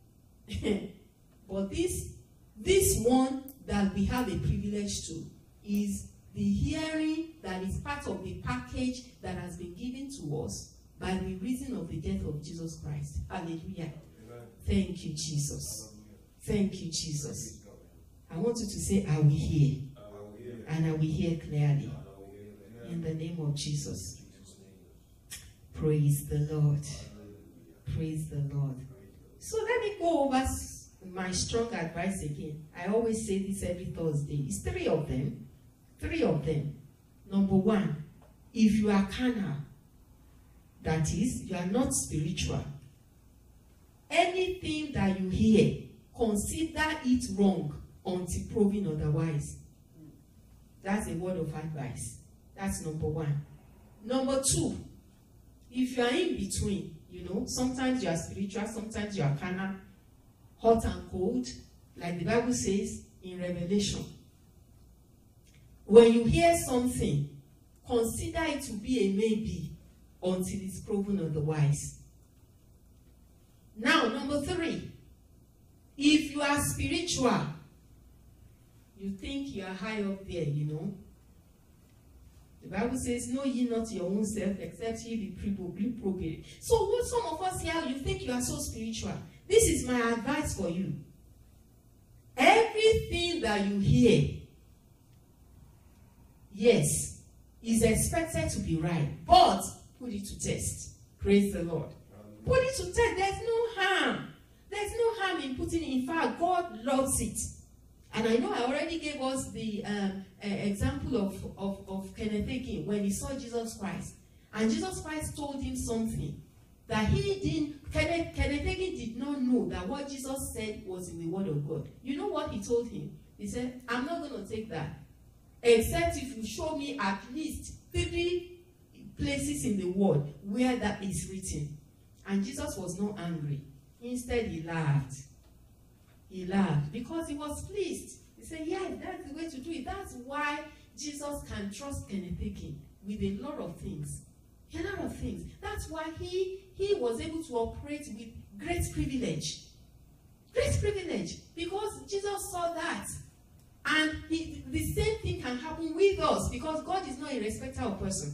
But this, this one that we have a privilege to is the hearing that is part of the package that has been given to us by the reason of the death of Jesus Christ. Hallelujah. Amen. Thank you, Jesus. Hallelujah. Thank you, Jesus. I want you to say, I will hear. I will hear. And I will hear clearly. Will hear. In the name of Jesus. Praise the Lord. Praise the Lord. So let me go over my strong advice again. I always say this every Thursday. It's three of them. Three of them. Number one, if you are carnal, that is, you are not spiritual, anything that you hear, consider it wrong until proven otherwise. That's a word of advice. That's number one. Number two, if you are in between, you know, sometimes you are spiritual, sometimes you are carnal, hot and cold, like the Bible says in Revelation. When you hear something, consider it to be a maybe until it's proven otherwise. Now, number three, if you are spiritual, you think you are high up there, you know. The Bible says, know ye not your own self, except ye be reprobate. So what some of us here, you think you are so spiritual. This is my advice for you. Everything that you hear, yes, is expected to be right, but put it to test. Praise the Lord. Put it to test. There's no harm. There's no harm in putting it. In fact, God loves it. And I know I already gave us the um, uh, example of, of, of Kenneth Hagin when he saw Jesus Christ. And Jesus Christ told him something that he didn't, Kenneth, Kenneth Hagin did not know that what Jesus said was in the Word of God. You know what he told him? He said, I'm not going to take that, except if you show me at least three places in the Word where that is written. And Jesus was not angry. Instead, he laughed. He laughed because he was pleased. He said, yeah, that's the way to do it. That's why Jesus can trust Kenneth Hagin with a lot of things. A lot of things. That's why he, he was able to operate with great privilege. Great privilege. Because Jesus saw that. And he, the same thing can happen with us because God is not a respecter of person.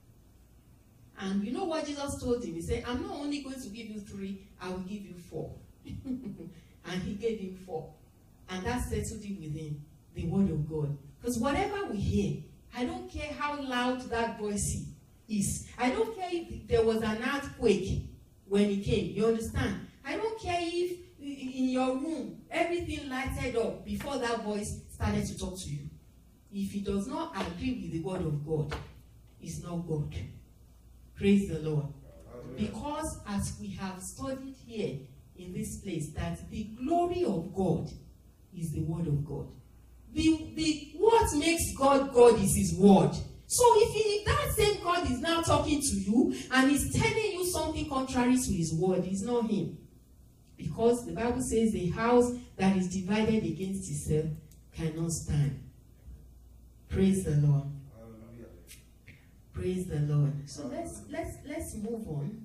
And you know what Jesus told him? He said, I'm not only going to give you three, I will give you four. And he gave him four. And that settled it within the Word of God. Because whatever we hear, I don't care how loud that voice is. I don't care if there was an earthquake when he came. You understand? I don't care if in your room everything lighted up before that voice started to talk to you. If it does not agree with the Word of God, it's not God. Praise the Lord. Because as we have studied here in this place, that the glory of God is the Word of God. The, the, what makes God God is His Word. So if, he, if that same God is now talking to you and is telling you something contrary to His Word, it's not Him. Because the Bible says a house that is divided against itself cannot stand. Praise the Lord. Hallelujah. Praise the Lord. So let's let's let's move on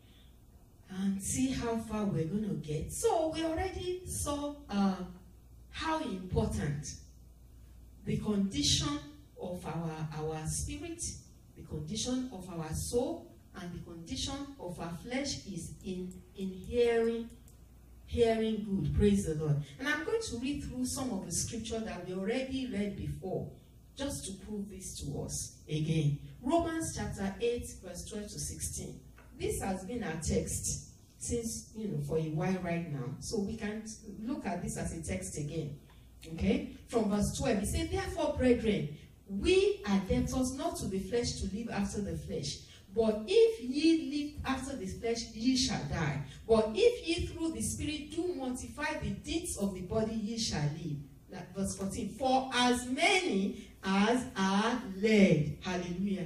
and see how far we're going to get. So we already saw uh, how important the condition of our, our spirit, the condition of our soul, and the condition of our flesh is in, in hearing, hearing good. Praise the Lord. And I'm going to read through some of the scripture that we already read before, just to prove this to us again. Romans chapter eight, verse twelve to sixteen. This has been our text since, you know, for a while right now. So we can look at this as a text again. Okay? From verse twelve, it says, therefore, brethren, we are debtors not to the flesh to live after the flesh. But if ye live after the flesh, ye shall die. But if ye through the Spirit do mortify the deeds of the body, ye shall live. Like verse fourteen. For as many as are led, hallelujah,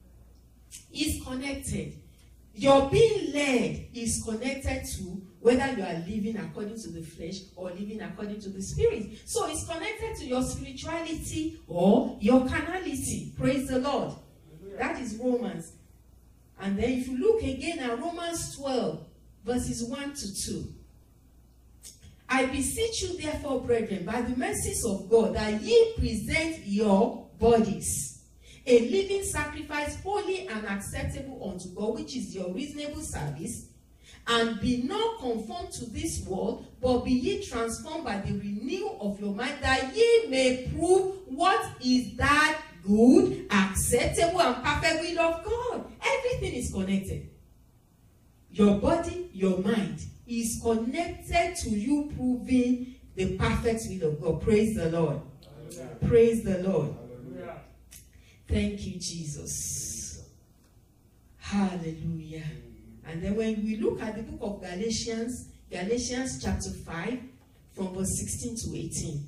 is connected. Your being led is connected to whether you are living according to the flesh or living according to the Spirit. So it's connected to your spirituality or your carnality. Praise the Lord. That is Romans. And then if you look again at Romans twelve, verses one to two. I beseech you therefore, brethren, by the mercies of God, that ye present your bodies a living sacrifice, holy and acceptable unto God, which is your reasonable service. And be not conformed to this world, but be ye transformed by the renewal of your mind, that ye may prove what is that good, acceptable, and perfect will of God. Everything is connected. your body, your mind is connected to you proving the perfect will of God. Praise the Lord. Hallelujah. Praise the Lord. Hallelujah. Thank you, Jesus. Hallelujah. And then when we look at the book of Galatians, Galatians chapter five, from verse sixteen to eighteen.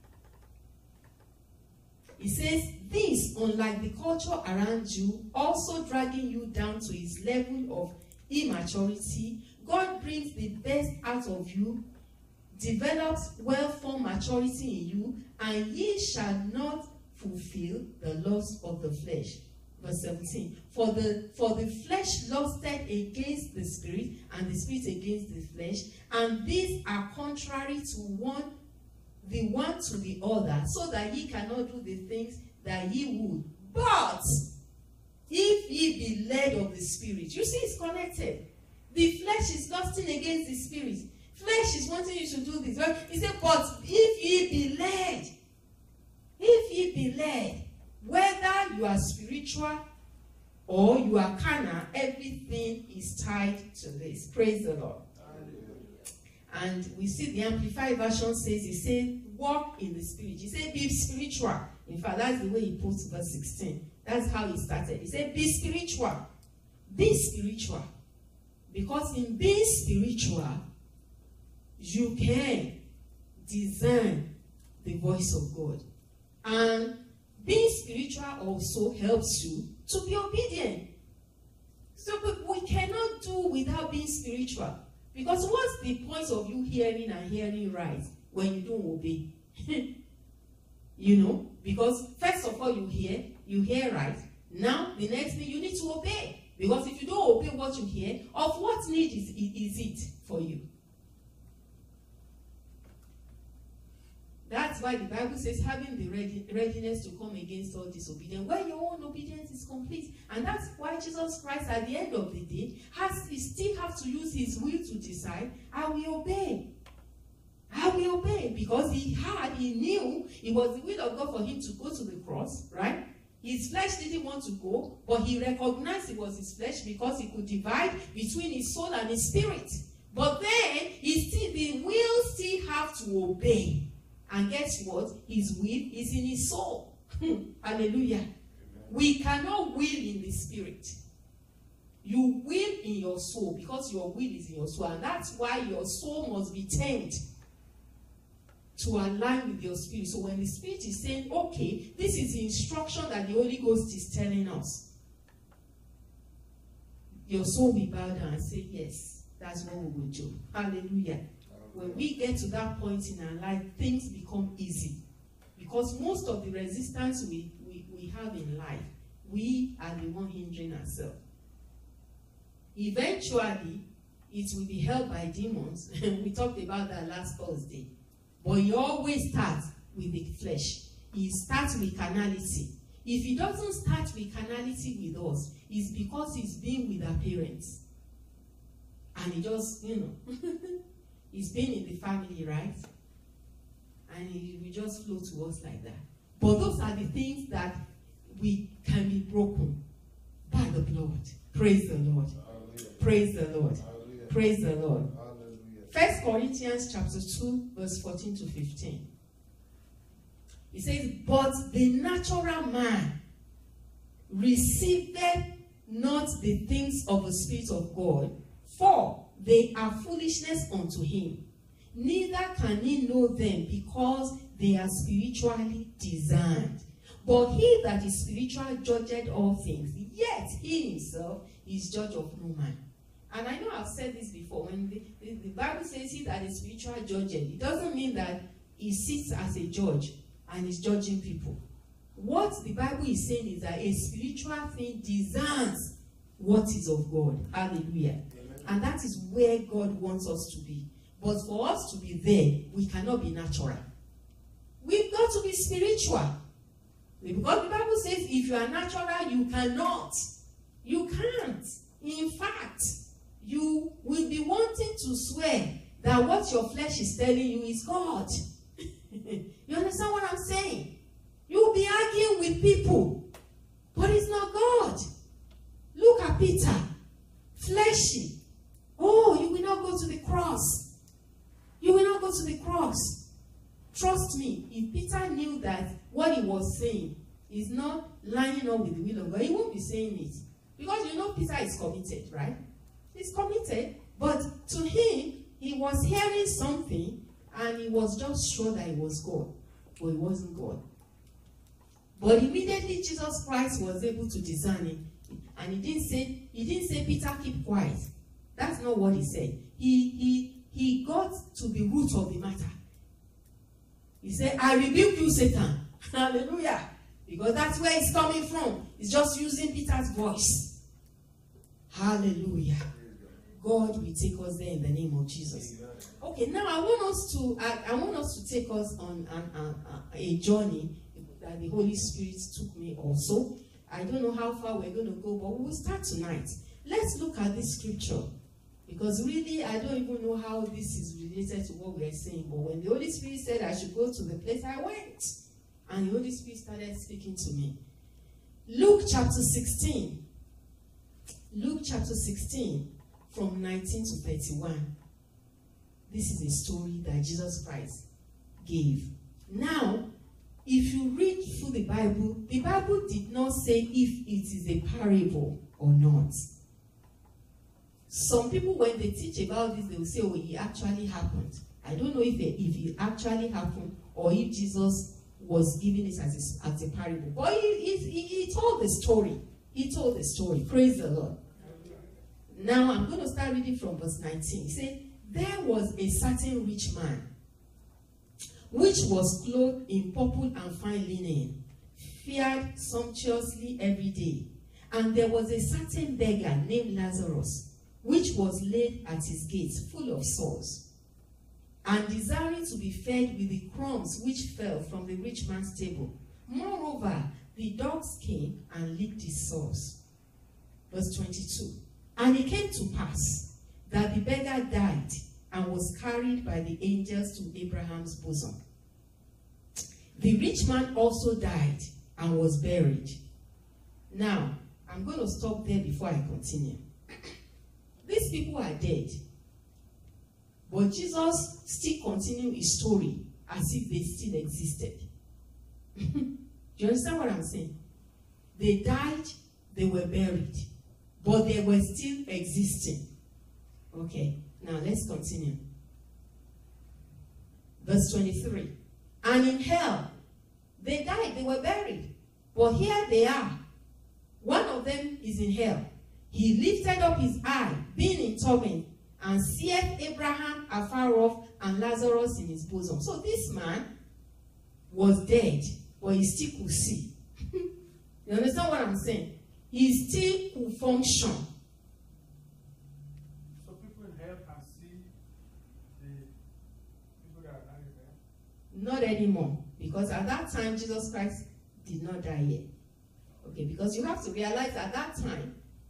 It says, this, unlike the culture around you, also dragging you down to its level of immaturity, God brings the best out of you, develops well-formed maturity in you, and ye shall not fulfill the lust of the flesh. Verse seventeen. For the for the flesh lusted against the spirit, and the spirit against the flesh, and these are contrary to one the one to the other, so that ye cannot do the things that ye would. But if ye be led of the spirit, you see it's connected. The flesh is lusting against the spirit. Flesh is wanting you to do this. Right? He said, but if ye be led, if ye be led, whether you are spiritual or you are carnal, everything is tied to this. Praise the Lord. Hallelujah. And we see the Amplified Version says, he said, walk in the spirit. He said, be spiritual. In fact, that's the way he puts verse sixteen. That's how he started. He said, be spiritual. Be spiritual. Because in being spiritual, you can discern the voice of God. And being spiritual also helps you to be obedient. So but we cannot do without being spiritual. Because what's the point of you hearing and hearing right when you don't obey? You know, because first of all you hear, you hear right. Now the next thing you need to obey. Because if you don't obey what you hear, of what need is, is it for you? That's why the Bible says having the ready, readiness to come against all disobedience, where your own obedience is complete. And that's why Jesus Christ at the end of the day has he still have to use his will to decide, I will obey. I will obey. Because he had, he knew it was the will of God for him to go to the cross, right? His flesh didn't want to go, but he recognized it was his flesh because he could divide between his soul and his spirit. But then he still, the will still have to obey. And guess what? His will is in his soul. Hallelujah. Amen. We cannot will in the spirit. You will in your soul because your will is in your soul. And that's why your soul must be tamed to align with your spirit. So when the spirit is saying, okay, this is the instruction that the Holy Ghost is telling us, your soul will bow down and say, yes, that's what we will do. Hallelujah. When we get to that point in our life, things become easy. Because most of the resistance we, we, we have in life, we are the one hindering ourselves. Eventually, it will be held by demons. We talked about that last Thursday. But he always starts with the flesh. He starts with carnality. If he doesn't start with carnality with us, it's because he's been with our parents. And he just, you know, he's been in the family, right? And he will just flow to us like that. But those are the things that we can be broken by the blood. Praise the Lord. Hallelujah. Praise the Lord. Hallelujah. Praise the Lord. First Corinthians chapter two, verse fourteen to fifteen. It says, but the natural man receiveth not the things of the Spirit of God, for they are foolishness unto him. Neither can he know them, because they are spiritually discerned. But he that is spiritual judgeth all things, yet he himself is judge of no man. And I know I've said this before. When the, the, the Bible says he that is spiritual judgeth, it doesn't mean that he sits as a judge and is judging people. What the Bible is saying is that a spiritual thing discerns what is of God. Hallelujah. Amen. And that is where God wants us to be. But for us to be there, we cannot be natural. We've got to be spiritual. Because the Bible says if you are natural, you cannot. You can't. In fact, you will be wanting to swear that what your flesh is telling you is God. You understand what I'm saying? You will be arguing with people, but it's not God. Look at Peter. Fleshy. go to the cross. You will not go to the cross. Trust me, if Peter knew that what he was saying is not lining up with the will of God, he won't be saying it. Because you know Peter is committed, right? He's committed. But to him, he was hearing something and he was just sure that it was God. But it wasn't God. But immediately Jesus Christ was able to discern it. And he didn't say, he didn't say, Peter, keep quiet. That's not what he said. He, he, he got to the root of the matter. He said, I rebuke you, Satan. Hallelujah. Because that's where it's coming from. It's just using Peter's voice. Hallelujah. God will take us there in the name of Jesus. Okay, now I want us to I, I want us to take us on an, an, a journey that the Holy Spirit took me also. I don't know how far we're going to go, but we will start tonight. Let's look at this scripture. Because really, I don't even know how this is related to what we are saying. But when the Holy Spirit said I should go to the place, I went. And the Holy Spirit started speaking to me. Luke chapter sixteen. Luke chapter sixteen, from nineteen to thirty-one. This is a story that Jesus Christ gave. Now, if you read through the Bible, the Bible did not say if it is a parable or not. Some people, when they teach about this, they will say, oh, it actually happened. I don't know if it, if it actually happened or if Jesus was giving it as a, as a parable. But he, he, he told the story. He told the story. Praise the Lord. Now, I'm going to start reading from verse nineteen. He said, there was a certain rich man, which was clothed in purple and fine linen, fared sumptuously every day. And there was a certain beggar named Lazarus, which was laid at his gates, full of sores, and desiring to be fed with the crumbs which fell from the rich man's table. Moreover, the dogs came and licked his sores. Verse twenty-two. And it came to pass that the beggar died and was carried by the angels to Abraham's bosom. The rich man also died and was buried. Now, I'm going to stop there before I continue. These people are dead. But Jesus still continued his story as if they still existed. Do you understand what I'm saying? They died, they were buried, but they were still existing. Okay, now let's continue. Verse twenty-three. And in hell, they died, they were buried, but here they are. One of them is in hell. He lifted up his eye, being in torment, and seeth Abraham afar off and Lazarus in his bosom. So this man was dead, but he still could see. You understand what I'm saying? He still could function. So people in hell can see the people that are dying there? Not anymore, because at that time Jesus Christ did not die yet. Okay, because you have to realize at that time,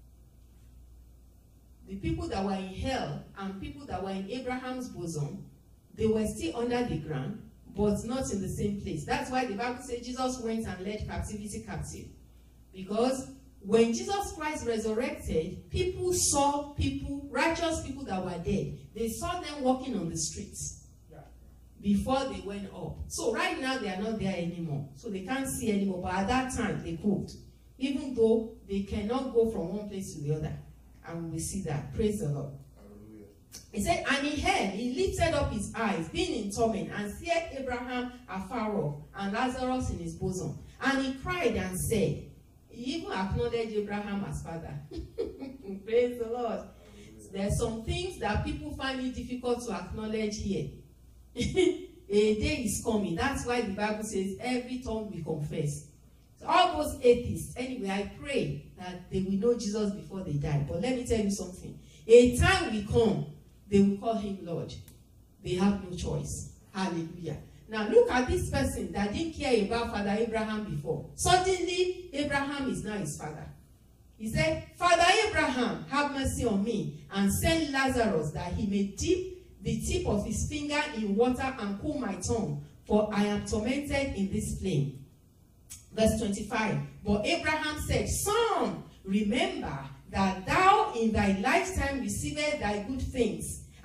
the people that were in hell and people that were in Abraham's bosom, they were still under the ground, but not in the same place. That's why the Bible says Jesus went and led captivity captive. Because when Jesus Christ resurrected, people saw people, righteous people that were dead. They saw them walking on the streets before they went up. So right now they are not there anymore. So they can't see anymore. But at that time they could. Even though they cannot go from one place to the other. And we see that. Praise the Lord. Hallelujah. He said, and he heard, he lifted up his eyes, being in torment, and seeth Abraham afar off, and Lazarus in his bosom. And he cried and said, he even acknowledged Abraham as father. Praise the Lord. There are some things that people find it difficult to acknowledge here. A day is coming. That's why the Bible says every tongue will confess. So all those atheists, anyway, I pray that they will know Jesus before they die. But let me tell you something. A time will come, they will call him Lord. They have no choice. Hallelujah. Now look at this person that didn't care about Father Abraham before. Suddenly, Abraham is now his father. He said, Father Abraham, have mercy on me, and send Lazarus that he may dip the tip of his finger in water and cool my tongue, for I am tormented in this flame. Verse twenty-five. But Abraham said, Son, remember that thou in thy lifetime receivest thy good things,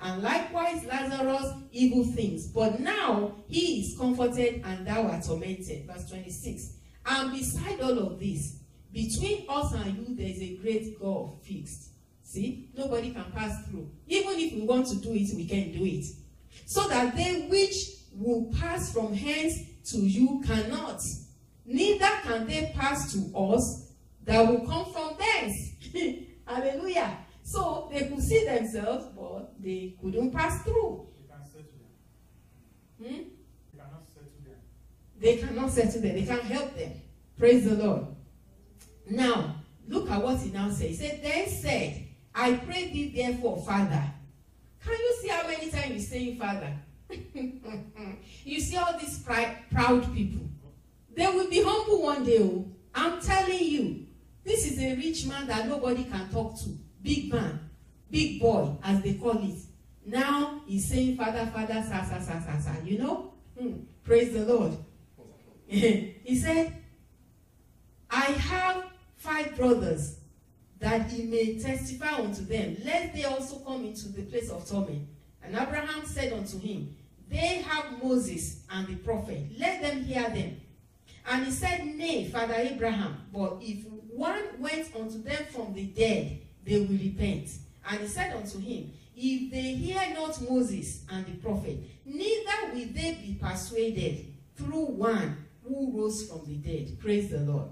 and likewise Lazarus evil things. But now he is comforted, and thou art tormented. Verse twenty-six. And beside all of this, between us and you, there is a great gulf fixed. See, nobody can pass through. Even if we want to do it, we can do it. So that they which will pass from hence to you cannot. Neither can they pass to us that will come from thence. Hallelujah. So they could see themselves, but they couldn't pass through. They can settle them. Hmm? They cannot settle them. They cannot settle them. They can't help them. Praise the Lord. Now, look at what he now says. He said, then said, I pray thee therefore, Father. Can you see how many times he's saying Father? You see all these pride, proud people. They will be humble one day. Oh. I'm telling you. This is a rich man that nobody can talk to. Big man. Big boy, as they call it. Now he's saying Father, Father, sa, sa, sa, sa, sa. You know? Hmm. Praise the Lord. He said, I have five brothers, that he may testify unto them, lest they also come into the place of torment. And Abraham said unto him, they have Moses and the prophet, let them hear them. And he said, nay, Father Abraham, but if one went unto them from the dead, they will repent. And he said unto him, if they hear not Moses and the prophet, neither will they be persuaded through one who rose from the dead. Praise the Lord.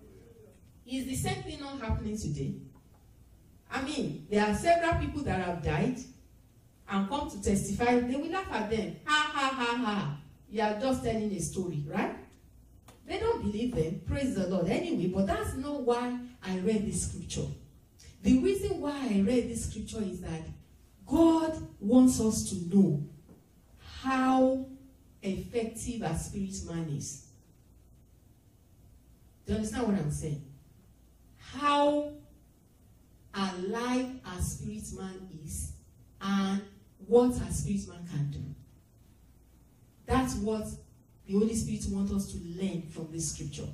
Is the same thing not happening today? I mean, there are several people that have died and come to testify. They will laugh at them. Ha, ha, ha, ha. You are just telling a story, right? They don't believe them. Praise the Lord. Anyway, but that's not why I read this scripture. The reason why I read this scripture is that God wants us to know how effective our spirit man is. Do you understand what I'm saying? How alive our spirit man is and what our spirit man can do. That's what the Holy Spirit wants us to learn from this scripture.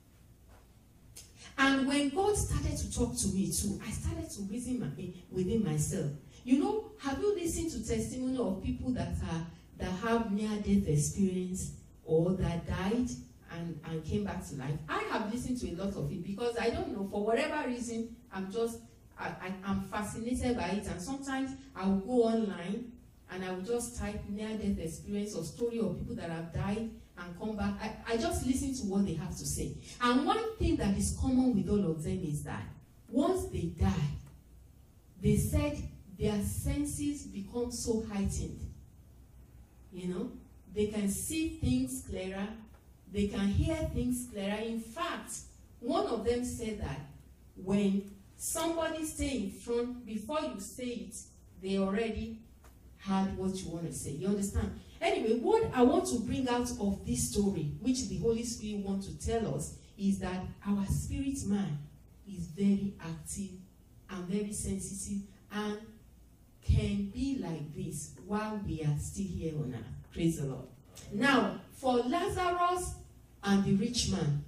And when God started to talk to me too, I started to reason my, within myself. You know, have you listened to testimony of people that are that have near-death experience or that died and, and came back to life? I have listened to a lot of it because I don't know, for whatever reason, I'm just, I, I, I'm fascinated by it. And sometimes I will go online and I will just type near-death experience or story of people that have died and come back. I, I just listen to what they have to say. And one thing that is common with all of them is that once they die, they said their senses become so heightened. You know, they can see things clearer, they can hear things clearer. In fact, one of them said that when somebody stays in front, before you say it, they already heard what you want to say. You understand? Anyway, what I want to bring out of this story, which the Holy Spirit wants to tell us, is that our spirit man is very active and very sensitive and can be like this while we are still here on earth. Praise the Lord. Now, for Lazarus and the rich man,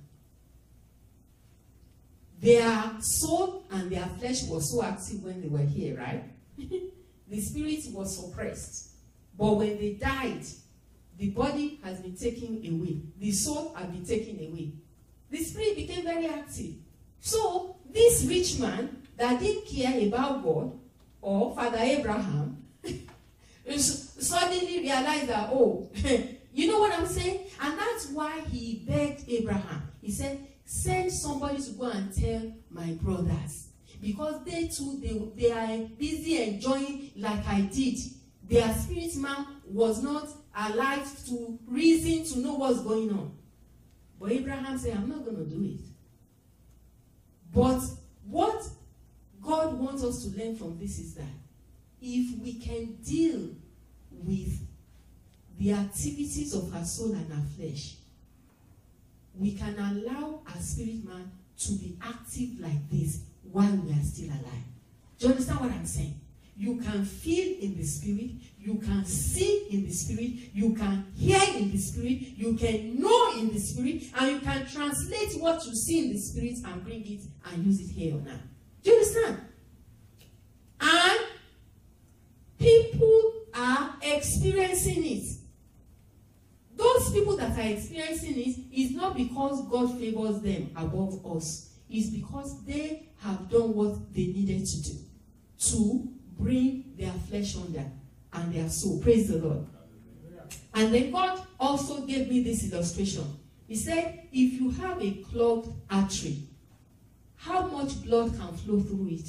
their soul and their flesh was so active when they were here, right? The spirit was suppressed. But when they died, the body has been taken away. The soul has been taken away. The spirit became very active. So, this rich man that didn't care about God or Father Abraham suddenly realized that, oh, you know what I'm saying? And that's why he begged Abraham. He said, send somebody to go and tell my brothers. Because they too, they, they are busy enjoying like I did. Their spirit man was not alive to reason to know what's going on. But Abraham said, I'm not going to do it. But what God wants us to learn from this is that if we can deal with the activities of our soul and our flesh, we can allow our spirit man to be active like this while we are still alive. Do you understand what I'm saying? You can feel in the spirit, you can see in the spirit, you can hear in the spirit, you can know in the spirit, and you can translate what you see in the spirit and bring it and use it here or now. Do you understand? And people experiencing it. Those people that are experiencing it is not because God favors them above us. It's because they have done what they needed to do to bring their flesh under and their soul. Praise the Lord. And then God also gave me this illustration. He said, if you have a clogged artery, how much blood can flow through it?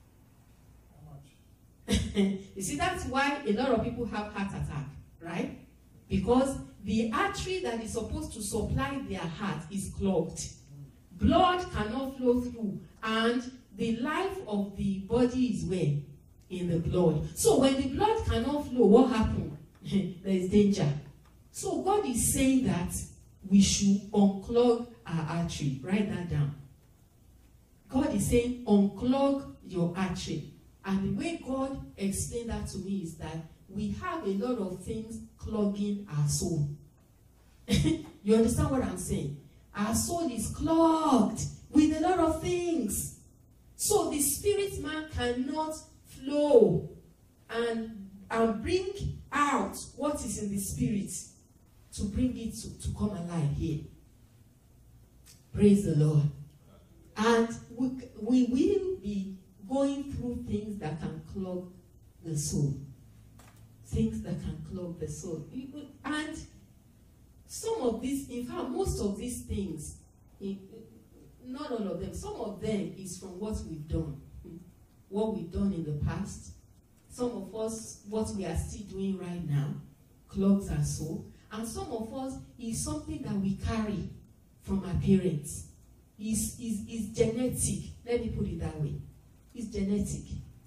How much? You see, that's why a lot of people have heart attack, right? Because the artery that is supposed to supply their heart is clogged. Blood cannot flow through, and the life of the body is where? In the blood. So when the blood cannot flow, what happens? There is danger. So God is saying that we should unclog our artery. Write that down. God is saying unclog your artery. And the way God explained that to me is that we have a lot of things clogging our soul. You understand what I'm saying? Our soul is clogged with a lot of things. So the spirit man cannot flow and, and bring out what is in the spirit to bring it to, to come alive here. Praise the Lord. And we, we will be going through things that can clog the soul. Things that can clog the soul. And some of these, in fact, most of these things, not all of them, some of them is from what we've done. What we've done in the past. Some of us, what we are still doing right now, clogs our soul. And some of us is something that we carry from our parents. Is is is genetic. Let me put it that way. It's genetic.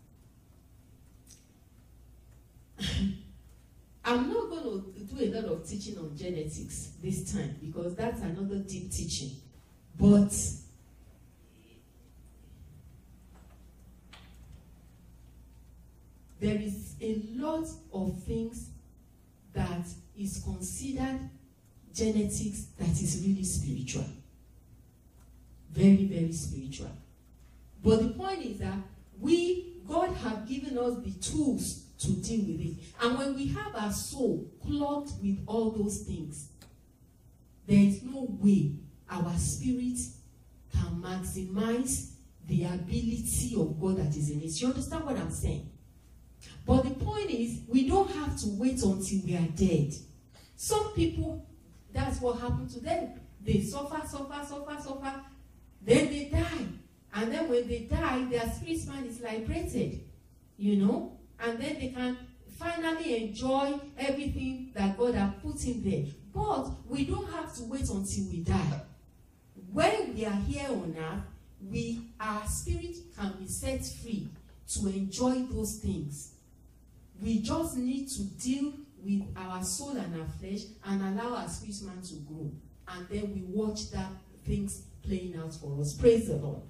I'm not going to do a lot of teaching on genetics this time because that's another deep teaching. But there is a lot of things that is considered genetics that is really spiritual. Very, very spiritual. But the point is that we, God have given us the tools to deal with it. And when we have our soul clogged with all those things, there is no way our spirit can maximize the ability of God that is in it. You understand what I'm saying? But the point is, we don't have to wait until we are dead. Some people, that's what happened to them. They suffer, suffer, suffer, suffer. Then they die. And then when they die, their spirit man is liberated. You know? And then they can finally enjoy everything that God has put in there. But we don't have to wait until we die. When we are here on earth, we, our spirit can be set free to enjoy those things. We just need to deal with our soul and our flesh and allow our spirit man to grow. And then we watch that things playing out for us. Praise the Lord.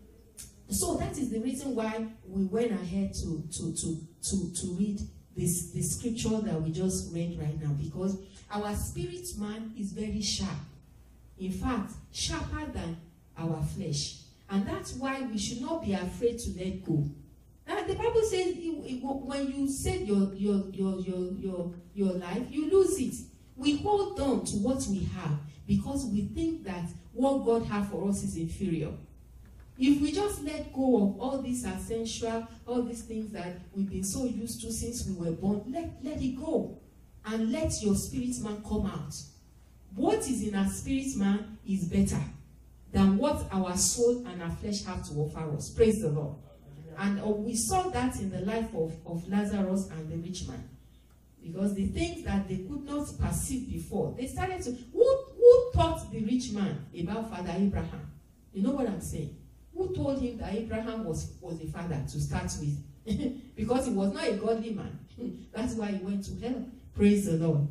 So that is the reason why we went ahead to, to, to, to, to read this, this scripture that we just read right now, because our spirit man is very sharp. In fact, sharper than our flesh. And that's why we should not be afraid to let go. Now, the Bible says when you save your, your, your, your, your, your life, you lose it. We hold on to what we have because we think that what God has for us is inferior. If we just let go of all these essential, all these things that we've been so used to since we were born, let, let it go. And let your spirit man come out. What is in our spirit man is better than what our soul and our flesh have to offer us. Praise the Lord. And uh, we saw that in the life of, of Lazarus and the rich man. Because the things that they could not perceive before, they started to... Who, who taught the rich man about Father Abraham? You know what I'm saying? Who told him that Abraham was, was a father to start with? Because he was not a godly man. That's why he went to hell. Praise the Lord.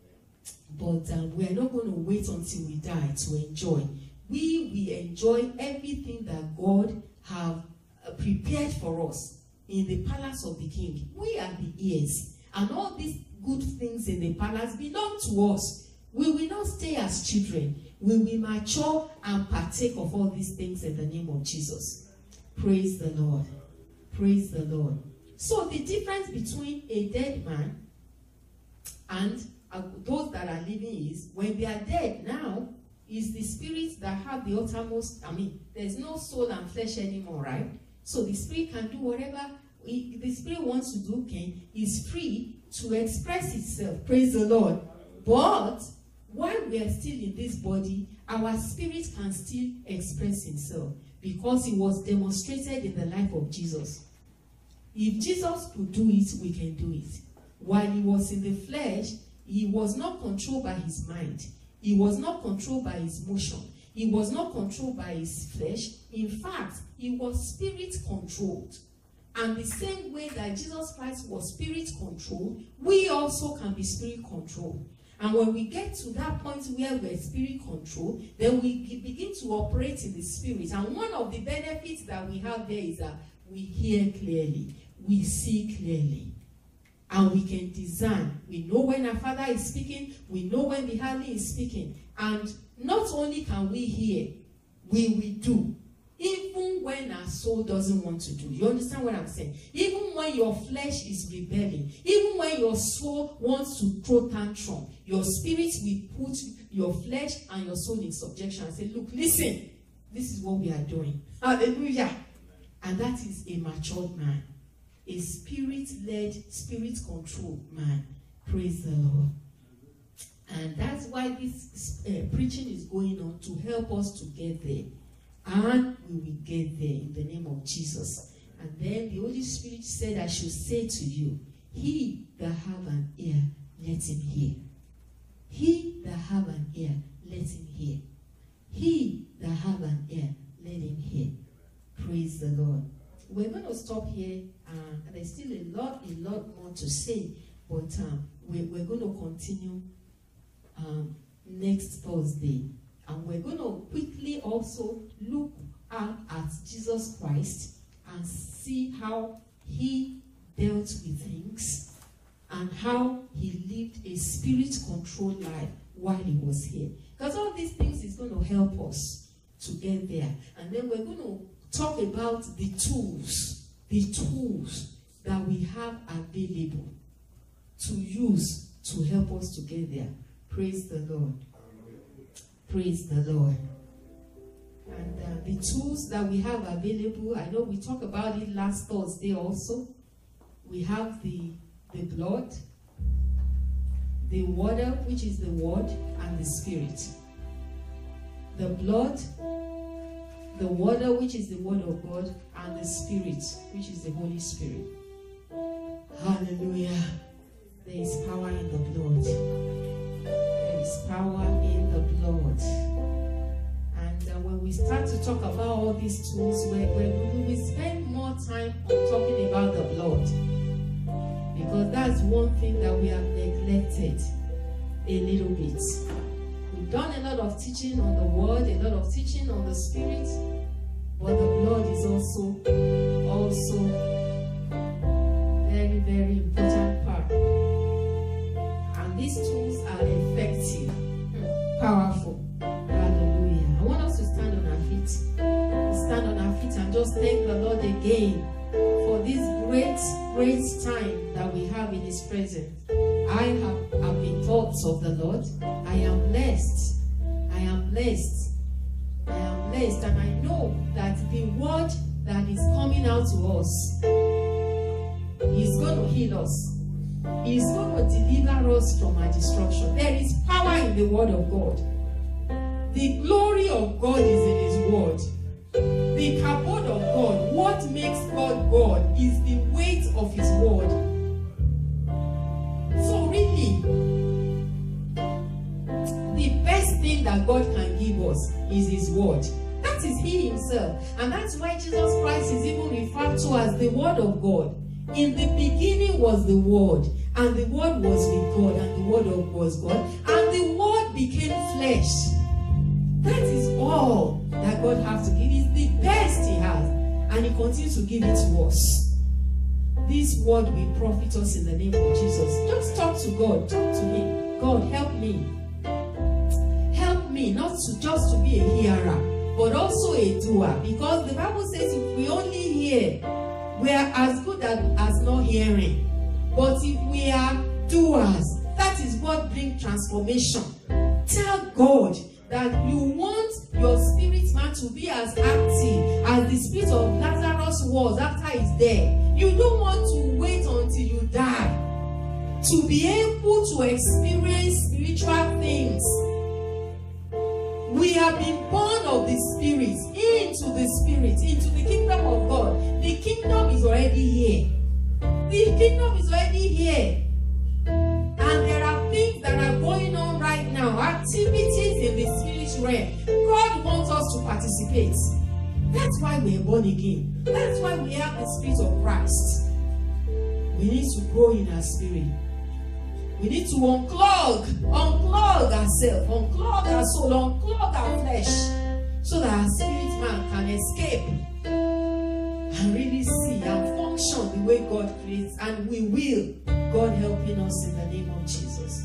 But um, we are not going to wait until we die to enjoy. We will enjoy everything that God have uh, prepared for us in the palace of the king. We are the heirs. And all these good things in the palace belong to us. We will not stay as children. We will mature and partake of all these things in the name of Jesus. Praise the Lord. Praise the Lord. So the difference between a dead man And uh, those that are living is, when they are dead now, is the spirits that have the uttermost, I mean, there's no soul and flesh anymore, right? So the spirit can do whatever it, the spirit wants to do, can, is free to express itself. Praise the Lord. But while we are still in this body, our spirit can still express himself because it was demonstrated in the life of Jesus. If Jesus could do it, we can do it. While he was in the flesh, he was not controlled by his mind. He was not controlled by his motion. He was not controlled by his flesh. In fact, he was spirit controlled. And the same way that Jesus Christ was spirit controlled, we also can be spirit controlled. And when we get to that point where we're spirit controlled, then we begin to operate in the spirit. And one of the benefits that we have there is that we hear clearly, we see clearly, and we can discern. We know when our Father is speaking, we know when the Holy is speaking. And not only can we hear, we will do. Even when our soul doesn't want to do. You understand what I'm saying? Even when your flesh is rebelling, even when your soul wants to throw tantrum, your spirit will put your flesh and your soul in subjection and say, look, listen, this is what we are doing. Hallelujah. And that is a matured man. A spirit-led, spirit-controlled man. Praise the Lord. And that's why this uh, preaching is going on, to help us to get there. And we will get there in the name of Jesus. And then the Holy Spirit said, I should say to you, he that have an ear, let him hear. He that have an ear, let him hear. He that have an ear, let him hear. Praise the Lord. We're going to stop here. Uh, there's still a lot, a lot more to say. But um, we're, we're going to continue um, next Thursday. And we're going to quickly also look at, at Jesus Christ and see how he dealt with things and how he lived a spirit-controlled life while he was here. Because all these things is going to help us to get there. And then we're going to talk about the tools, the tools that we have available to use to help us to get there. Praise the Lord. Praise the Lord. And uh, the tools that we have available, I know we talked about it last Thursday also. We have the, the blood, the water, which is the word, and the spirit. The blood, the water, which is the word of God, and the spirit, which is the Holy Spirit. Hallelujah. There is power in the blood. There is power in the blood. And uh, when we start to talk about all these tools, we will spend more time on talking about the blood. Because that's one thing that we have neglected a little bit. We've done a lot of teaching on the word, a lot of teaching on the spirit, but the blood is also, also very, very important part. And these tools are effective, powerful. Hallelujah. I want us to stand on our feet. Stand on our feet and just thank the Lord again for this great, great time that we have in his presence. I have, have been taught of the Lord. I am blessed. I am blessed. I am blessed. And I know that the word that is coming out to us is going to heal us. He's going to deliver us from our destruction. There is power in the word of God. The glory of God is in his word. The kabod of God, what makes God God, is the weight of his word. So really, the best thing that God can give us is his word. That is he himself. And that's why Jesus Christ is even referred to as the word of God. In the beginning was the word, and the word was with God, and the word of was God, and the word became flesh. That is all that God has to give. It's the best he has, and he continues to give it to us. This word will profit us in the name of Jesus. Just talk to God. Talk to him. God, help me. Help me not to just to be a hearer, but also a doer. Because the Bible says if we only hear, we are as good as, as not hearing. But if we are doers, that what brings transformation. Tell God that you want your spirit man to be as active as the spirit of Lazarus was after he's dead. You don't want to wait until you die to be able to experience spiritual things. We have been born of the Spirit, into the Spirit, into the kingdom of God. The kingdom is already here. The kingdom is already here. And there are things that are going on right now, activities in the spirit realm. God wants us to participate. That's why we are born again. That's why we have the Spirit of Christ. We need to grow in our spirit. We need to unclog, unclog ourselves, unclog our soul, unclog our flesh, so that our spirit man can escape and really see and function the way God creates. And we will. God helping us in the name of Jesus.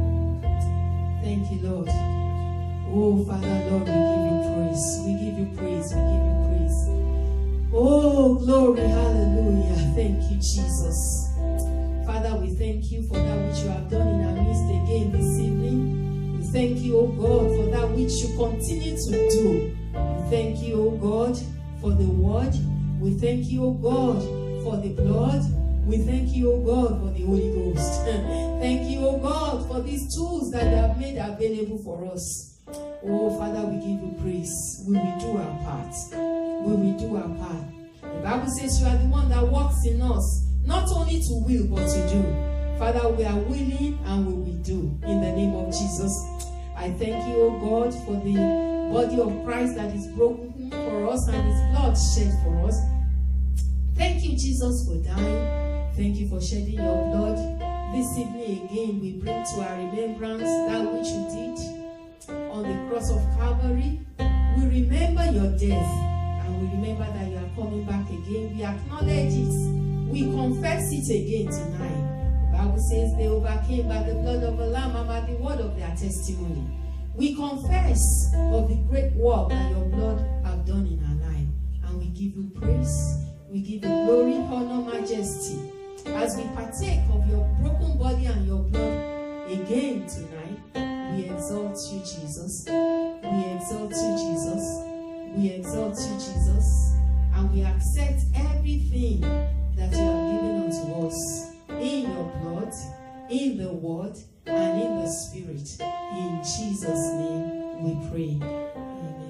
Thank you, Lord. Oh, Father, Lord, we give you praise. We give you praise. We give you praise. Oh, glory, hallelujah. Thank you, Jesus. Father, we thank you for that which you have done in our midst again this evening. We thank you, oh God, for that which you continue to do. We thank you, oh God, for the word. We thank you, oh God, for the blood. We thank you, oh God, for the Holy Ghost. Thank you, oh God, for these tools that you have made available for us. Oh, Father, we give you praise. We will do our part. We will do our part. The Bible says you are the one that works in us, not only to will, but to do. Father, we are willing and we will do. In the name of Jesus. I thank you, oh God, for the body of Christ that is broken for us and his blood shed for us. Thank you, Jesus, for dying. Thank you for shedding your blood. This evening again, we bring to our remembrance that which you did on the cross of Calvary. We remember your death, and we remember that you are coming back again. We acknowledge it. We confess it again tonight. The Bible says they overcame by the blood of the Lamb and by the word of their testimony. We confess of the great work that your blood have done in our life, and we give you praise. We give you glory, honor, majesty. As we partake of your broken body and your blood again tonight, we exalt you, Jesus. We exalt you, Jesus. We exalt you, Jesus. And we accept everything that you have given unto us in your blood, in the word, and in the spirit. In Jesus' name we pray. Amen.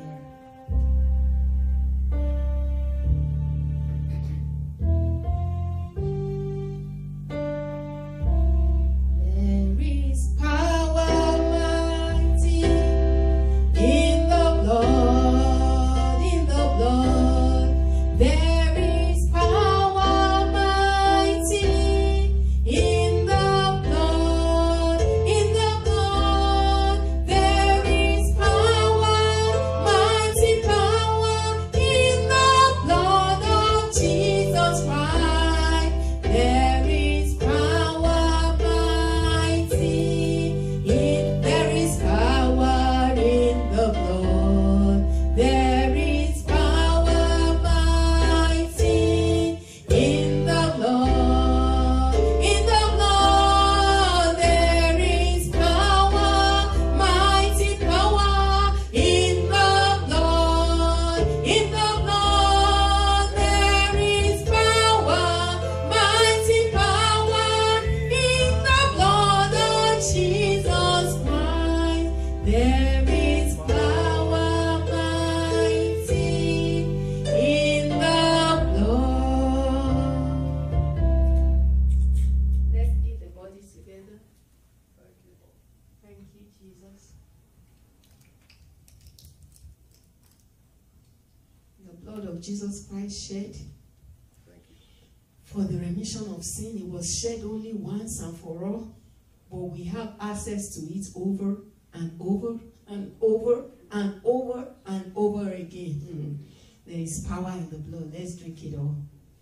Jesus Christ shed for the remission of sin. It was shed only once and for all, but we have access to it over and over and over and over and over again. Mm. There is power in the blood. Let's drink it all.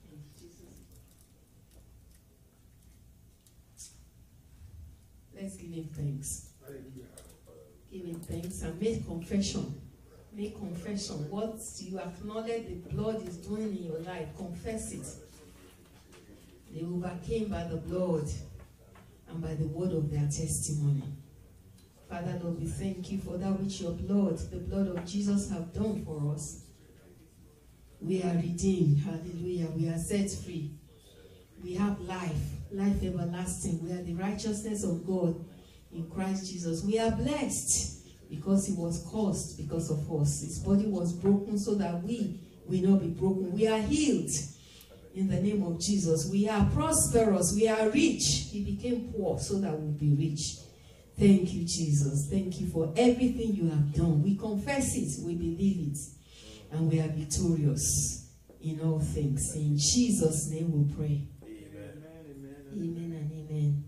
Let's give him thanks. Give him thanks and make confession. Make confession. What you acknowledge the blood is doing in your life, confess it. They overcame by the blood and by the word of their testimony. Father, Lord, we thank you for that which your blood, the blood of Jesus, have done for us. We are redeemed. Hallelujah. We are set free. We have life, life everlasting. We are the righteousness of God in Christ Jesus. We are blessed because he was cursed because of us. His body was broken so that we will not be broken. We are healed in the name of Jesus. We are prosperous. We are rich. He became poor so that we'll be rich. Thank you, Jesus. Thank you for everything you have done. We confess it. We believe it. And we are victorious in all things. In Jesus' name we pray. Amen. Amen. Amen and amen.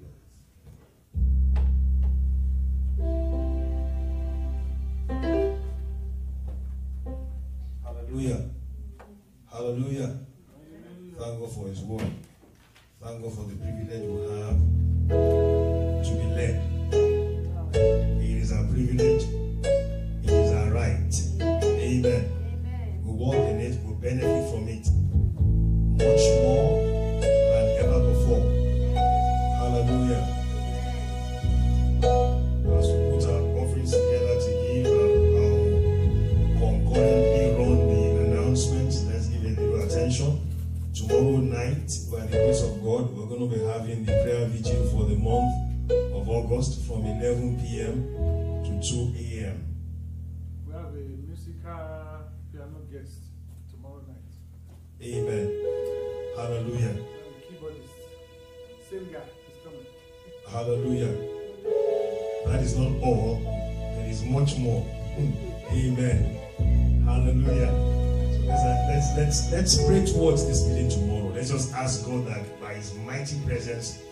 Hallelujah. Hallelujah. Thank God for his word. Thank God for the privilege we have to be led. It is our privilege. It is our right. Amen. We walk in it. We benefit from it much more than ever before. Hallelujah. As we put our offerings together to give, uh, um, concurrently run the announcements, let's give it a little attention. Tomorrow night, by the grace of God, we're going to be having the prayer vigil for the month of August from eleven p m to two a m We have a musical piano guest tomorrow night. Amen. Hallelujah. And the keyboardist, same guy, is coming. Hallelujah. That is not all. There is much more. Amen. Hallelujah. So let's, let's, let's, let's pray towards this meeting tomorrow. Let's just ask God that by his mighty presence